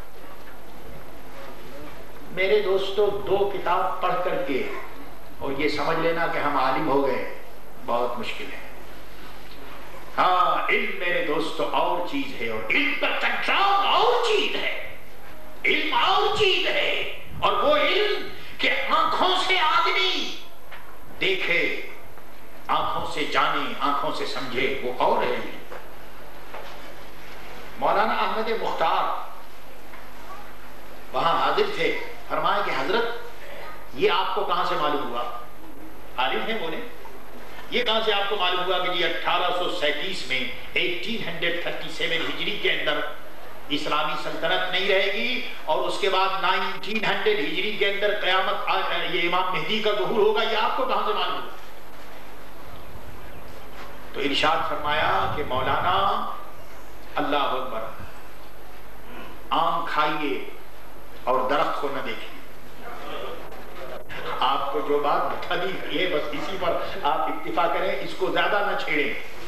میرے دوستو، 2 کتاب پڑھ کر کے اور یہ سمجھ لینا کہ ہم عالم ہو گئے بہت مشکل ہے۔ ہاں، علم میرے دوستو اور چیز ہے، اور علم پر کنٹرول اور چیز ہے، علم اور چیز ہے، اور وہ علم کہ آنکھوں سے آدمی دیکھے، آنکھوں سے جانے، آنکھوں سے سمجھے، وہ اور ہے۔ مولانا احمد مختار وہاں حاضر تھے، فرمایا کہ حضرت یہ آپ کو کہاں سے معلوم ہوا؟ عالم ہیں بولے، یہ کہاں سے آپ کو معلوم ہوا کہ یہ 1837 میں 1837 ہجری کے اندر اسلامی سلطنت نہیں رہے گی، اور اس کے بعد 1900 ہجری کے اندر قیامت یہ امام مہدی کا ظہور ہوگا، یہ آپ کو کہاں سے معلوم ہوا؟ تو ارشاد فرمایا کہ مولانا اللہ اکبر، آم کھائیے اور درخت کو نہ دیکھیے۔ آپ کو جو بات بتا دی یہ بس اسی پر آپ اکتفا کریں، اس کو زیادہ نہ چھیڑیں۔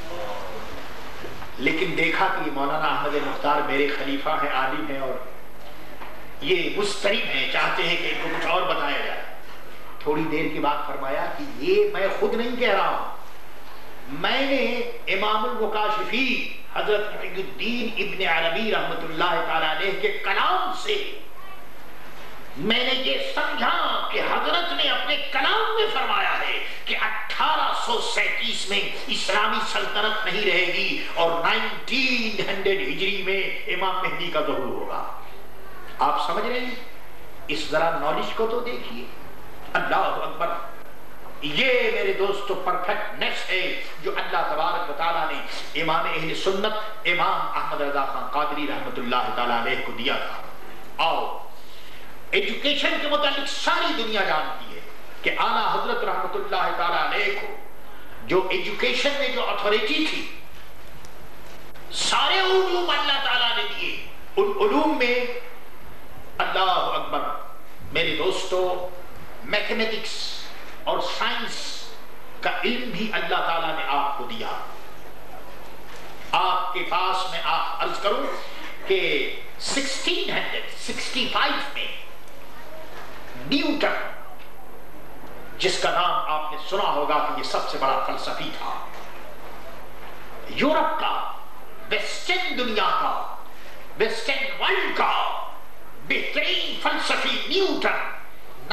لیکن دیکھا کہ مولانا احمد مختار میرے خلیفہ ہیں، عالم ہیں، اور یہ مسترب ہیں، چاہتے ہیں کہ ان کو کچھ اور بتایا جائے۔ تھوڑی دیر کے بعد فرمایا کہ یہ میں خود نہیں کہہ رہا ہوں، میں نے امام المکاشفین حضرت محی الدین ابن عربی رحمت اللہ تعالی علیہ کے کلام سے میں نے یہ سمجھا کہ حضرت نے اپنے کلام میں فرمایا ہے کہ 1837 میں اسلامی سلطنت نہیں رہے گی، اور 1900 ہجری میں امام مہدی کا ظہور ہوگا۔ آپ سمجھ رہے ہیں؟ اس ذرا نالج کو تو دیکھیے، اللہ اکبر۔ یہ میرے دوستو پرفیکٹنیس ہے جو اللہ تبارک و تعالیٰ نے امام اہل سنت امام احمد رضا خان قادری رحمت اللہ تعالیٰ علیہ کو دیا تھا۔ آؤ، ایجوکیشن کے متعلق ساری دنیا جانتی ہے کہ اعلیٰ حضرت رحمت اللہ تعالیٰ علیہ کو جو ایجوکیشن میں جو اتھارٹی تھی، سارے علوم اللہ تعالیٰ نے دیے۔ ان علوم میں اللہ اکبر میرے دوستو میتھمیٹکس اور سائنس کا علم بھی اللہ تعالیٰ نے آپ کو دیا۔ آپ کے پاس میں آپ عرض کروں کہ 1665 میں نیوٹن، جس کا نام آپ نے سنا ہوگا کہ یہ سب سے بڑا فلسفی تھا، یورپ کا، ویسٹرن دنیا کا، ویسٹرن ورلڈ کا بہترین فلسفی نیوٹن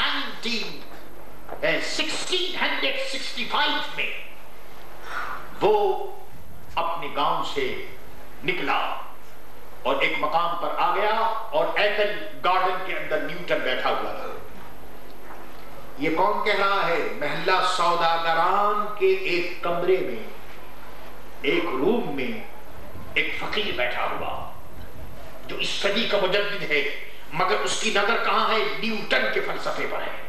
1665 میں وہ اپنے گاؤں سے نکلا اور ایک مقام پر آ گیا، اور ایپل گارڈن کے اندر نیوٹن بیٹھا ہوا تھا۔ یہ کون کہہ رہا ہے؟ محلہ سوداگران کے ایک کمرے میں، ایک روم میں ایک فقیر بیٹھا ہوا جو اس صدی کا مجدد ہے، مگر اس کی نظر کہاں ہے؟ نیوٹن کے فلسفے پر ہے۔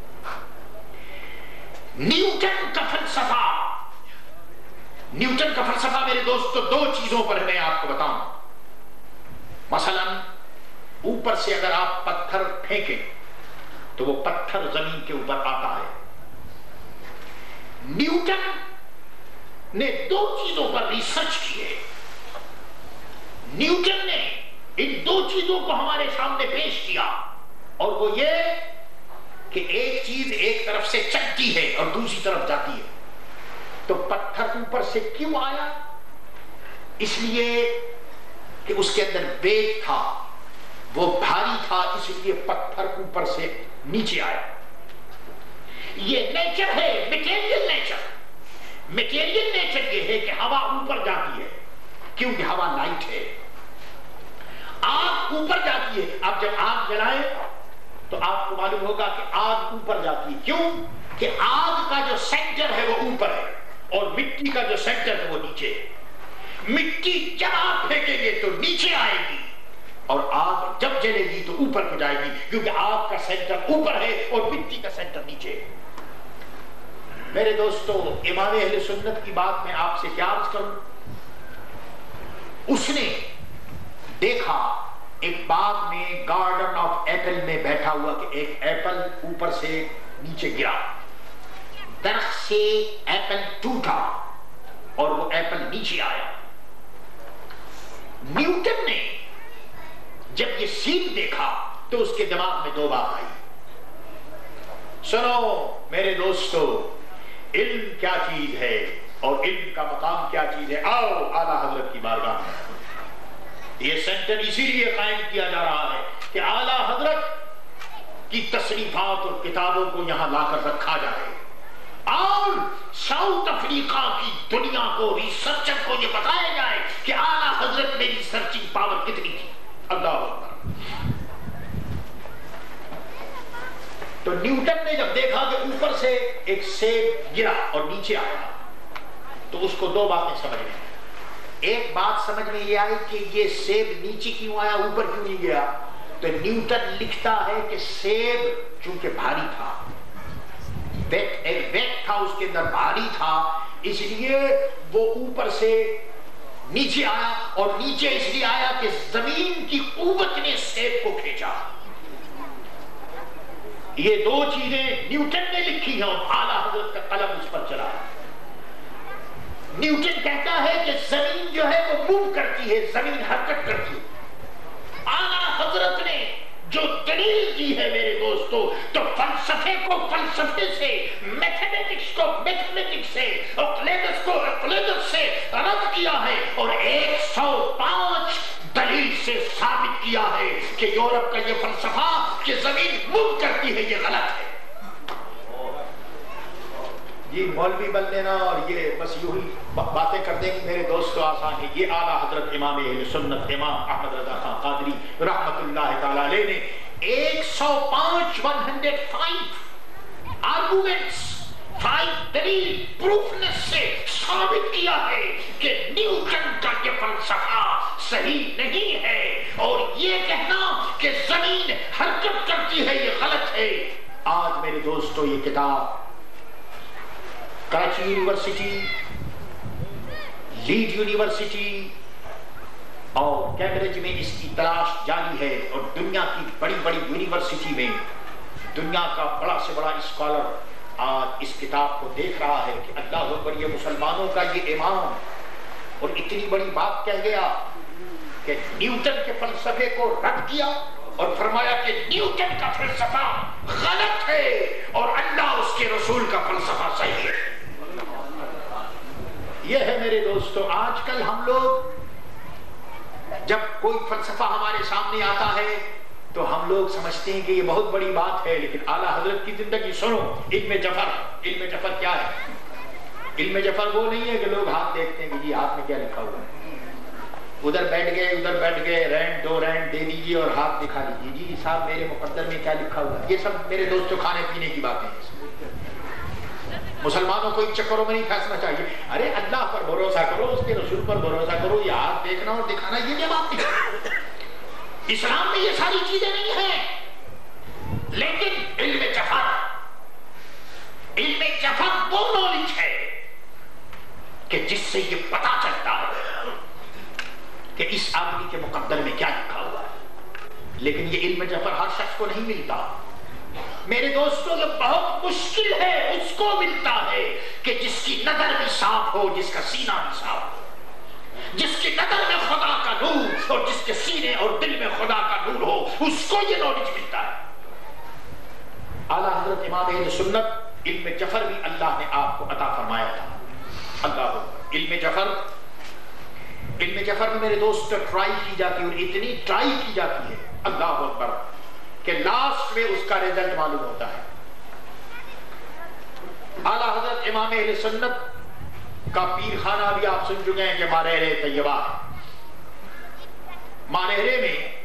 نیوٹن کا فلسفہ، نیوٹن کا فلسفہ میرے دوستو 2 چیزوں پر ہے، میں آپ کو بتاؤں۔ مثلا اوپر سے اگر آپ پتھر پھینکیں تو وہ پتھر زمین کے اوپر آتا ہے۔ نیوٹن نے 2 چیزوں پر ریسرچ کی ہے۔ نیوٹن نے ان 2 چیزوں کو ہمارے سامنے پیش کیا، اور وہ یہ کہ ایک چیز ایک طرف سے چلتی ہے اور دوسری طرف جاتی ہے۔ تو پتھر اوپر سے کیوں آیا؟ اس لیے کہ اس کے اندر ویٹ تھا، وہ بھاری تھا، اس لیے پتھر اوپر سے نیچے آیا۔ یہ نیچر ہے، میٹیریل نیچر۔ میٹیریل نیچر یہ ہے کہ ہوا اوپر جاتی ہے کیونکہ ہوا لائٹ ہے۔ آگ اوپر جاتی ہے، آپ جب آگ جلائیں تو آپ کو معلوم ہوگا کہ آگ اوپر جاتی ہے۔ کیوں؟ کہ آگ کا جو سینٹر ہے وہ اوپر ہے، اور مٹی کا جو سینٹر ہے وہ نیچے ہے۔ مٹی جب آپ پھینکیں گے تو نیچے آئے گی، اور آگ جب جلے گی تو اوپر کو جائے گی، کیونکہ آگ کا سینٹر اوپر ہے اور مٹی کا سینٹر نیچے ہے۔ میرے دوستو، امام اہل سنت کی بات میں آپ سے کیا عرض کروں؟ اس نے دیکھا ایک باغ میں، گارڈن آف ایپل میں بیٹھا ہوا کہ ایک ایپل اوپر سے نیچے گرا۔ درخت سے ایپل ٹوٹا اور وہ ایپل نیچے آیا. نیوٹن نے جب یہ سین دیکھا تو اس کے دماغ میں دو بات آئی. سنو میرے دوستو، علم کیا چیز ہے اور علم کا مقام کیا چیز ہے. آؤ اعلیٰ حضرت کی بارگاہ میں. یہ سینٹر اسی لیے قائم کیا جا رہا ہے کہ اعلیٰ حضرت کی تصنیفات اور کتابوں کو یہاں لا کر رکھا جائے اور ساؤتھ افریقہ کی دنیا کو، ریسرچر کو یہ بتایا جائے کہ اعلیٰ حضرت میں ریسرچنگ پاور کتنی تھی. اللہ اکبر. تو نیوٹن نے جب دیکھا کہ اوپر سے ایک سیب گرا اور نیچے آیا تو اس کو دو باتیں سمجھ میں. ایک بات سمجھ میں یہ آئی کہ یہ سیب نیچے کیوں آیا، اوپر کیوں نہیں گیا. تو نیوٹن لکھتا ہے کہ سیب چونکہ بھاری تھا، ویٹ تھا اس کے اندر، بھاری تھا، اس لیے وہ اوپر سے نیچے آیا، اور نیچے اس لیے آیا کہ زمین کی قوت نے سیب کو کھینچا. یہ دو چیزیں نیوٹن نے لکھی ہیں اور اعلیٰ حضرت کا قلم اس پر چلا. نیوٹن کہتا ہے کہ زمین جو ہے وہ موو کرتی ہے، زمین حرکت کرتی ہے. اعلیٰ حضرت نے جو دلیل دی ہے میرے دوستو، تو فلسفے کو فلسفے سے، میتھمیٹکس کو میتھمیٹکس سے، اقلیدس کو اقلیدس سے رد کیا ہے اور 105 دلیل سے ثابت کیا ہے کہ یورپ کا یہ فلسفہ کہ زمین موو کرتی ہے یہ غلط ہے. یہ مولوی بن لینا اور یہ بس یوں ہی باتیں کر دیں کہ میرے دوستو آسان ہے. یہ اعلیٰ حضرت امام اہل سنت امام احمد رضا خان قادری رحمت اللہ تعالیٰ علیہ نے 105 آرگومنٹس، 5 دلیل پروفنس سے ثابت کیا ہے کہ نیوٹن کا یہ فلسفہ صحیح نہیں ہے اور یہ کہنا کہ زمین حرکت کرتی ہے یہ غلط ہے. آج میرے دوستو یہ کتاب کراچی یونیورسٹی، لیڈ یونیورسٹی اور کیمبرج میں اس کی تلاش جاری ہے، اور دنیا کی بڑی بڑی یونیورسٹی میں دنیا کا بڑا سے بڑا اسکالر آج اس کتاب کو دیکھ رہا ہے کہ اللہ اکبر، یہ مسلمانوں کا یہ امام اور اتنی بڑی بات کہہ گیا کہ نیوٹن کے فلسفے کو رد کیا اور فرمایا کہ نیوٹن کا فلسفہ غلط ہے اور اللہ اس کے رسول کا فلسفہ صحیح ہے. یہ ہے میرے دوستو. آج کل ہم لوگ جب کوئی فلسفہ ہمارے سامنے آتا ہے تو ہم لوگ سمجھتے ہیں کہ یہ بہت بڑی بات ہے، لیکن اعلیٰ حضرت کی زندگی سنو. علم جفر کیا ہے؟ علم جفر وہ نہیں ہے کہ لوگ ہاتھ دیکھتے ہیں کہ جی ہاتھ میں کیا لکھا ہوا ہے، ادھر بیٹھ گئے رینٹ 2 رینٹ دے دیجیے اور ہاتھ دکھا دیجیے، جی صاحب میرے مقدر میں کیا لکھا ہوا ہے. یہ سب میرے دوستوں کھانے پینے کی باتیں ہیں. مسلمانوں کو ان چکروں میں نہیں پھنسنا چاہیے. ارے اللہ پر بھروسہ کرو، اس کے رسول پر بھروسہ کرو. یہ ہاتھ دیکھنا اور دکھانا یہ کیا بات نہیں. اسلام میں یہ ساری چیزیں نہیں ہیں. لیکن علم جفر وہ نالج ہے کہ جس سے یہ پتا چلتا ہے کہ اس آدمی کے مقدر میں کیا لکھا ہوا ہے. لیکن یہ علم جفر ہر شخص کو نہیں ملتا میرے دوستوں. یہ بہت مشکل ہے اس کو ملتا ہے کہ جس کی نظر بھی صاف ہو، جس کا سینہ بھی صاف ہو، جس کی نظر میں خدا کا نور اور جس کے سینے اور دل میں خدا کا نور ہو، اس کو یہ نالج ملتا ہے. اعلیٰ حضرت امام اہل سنت علم جفر بھی اللہ نے آپ کو عطا فرمایا تھا. اللہ علم جفر میں میرے دوست ٹرائی کی جاتی ہے اور اتنی ٹرائی کی جاتی ہے اللہ اکبر کہ لاسٹ میں اس کا رزلٹ معلوم ہوتا ہے. اعلیٰ حضرت امام اہل سنت کا پیر خانہ بھی آپ سن چکے ہیں کہ مانہرے طیبہ ہے. مانہرے میں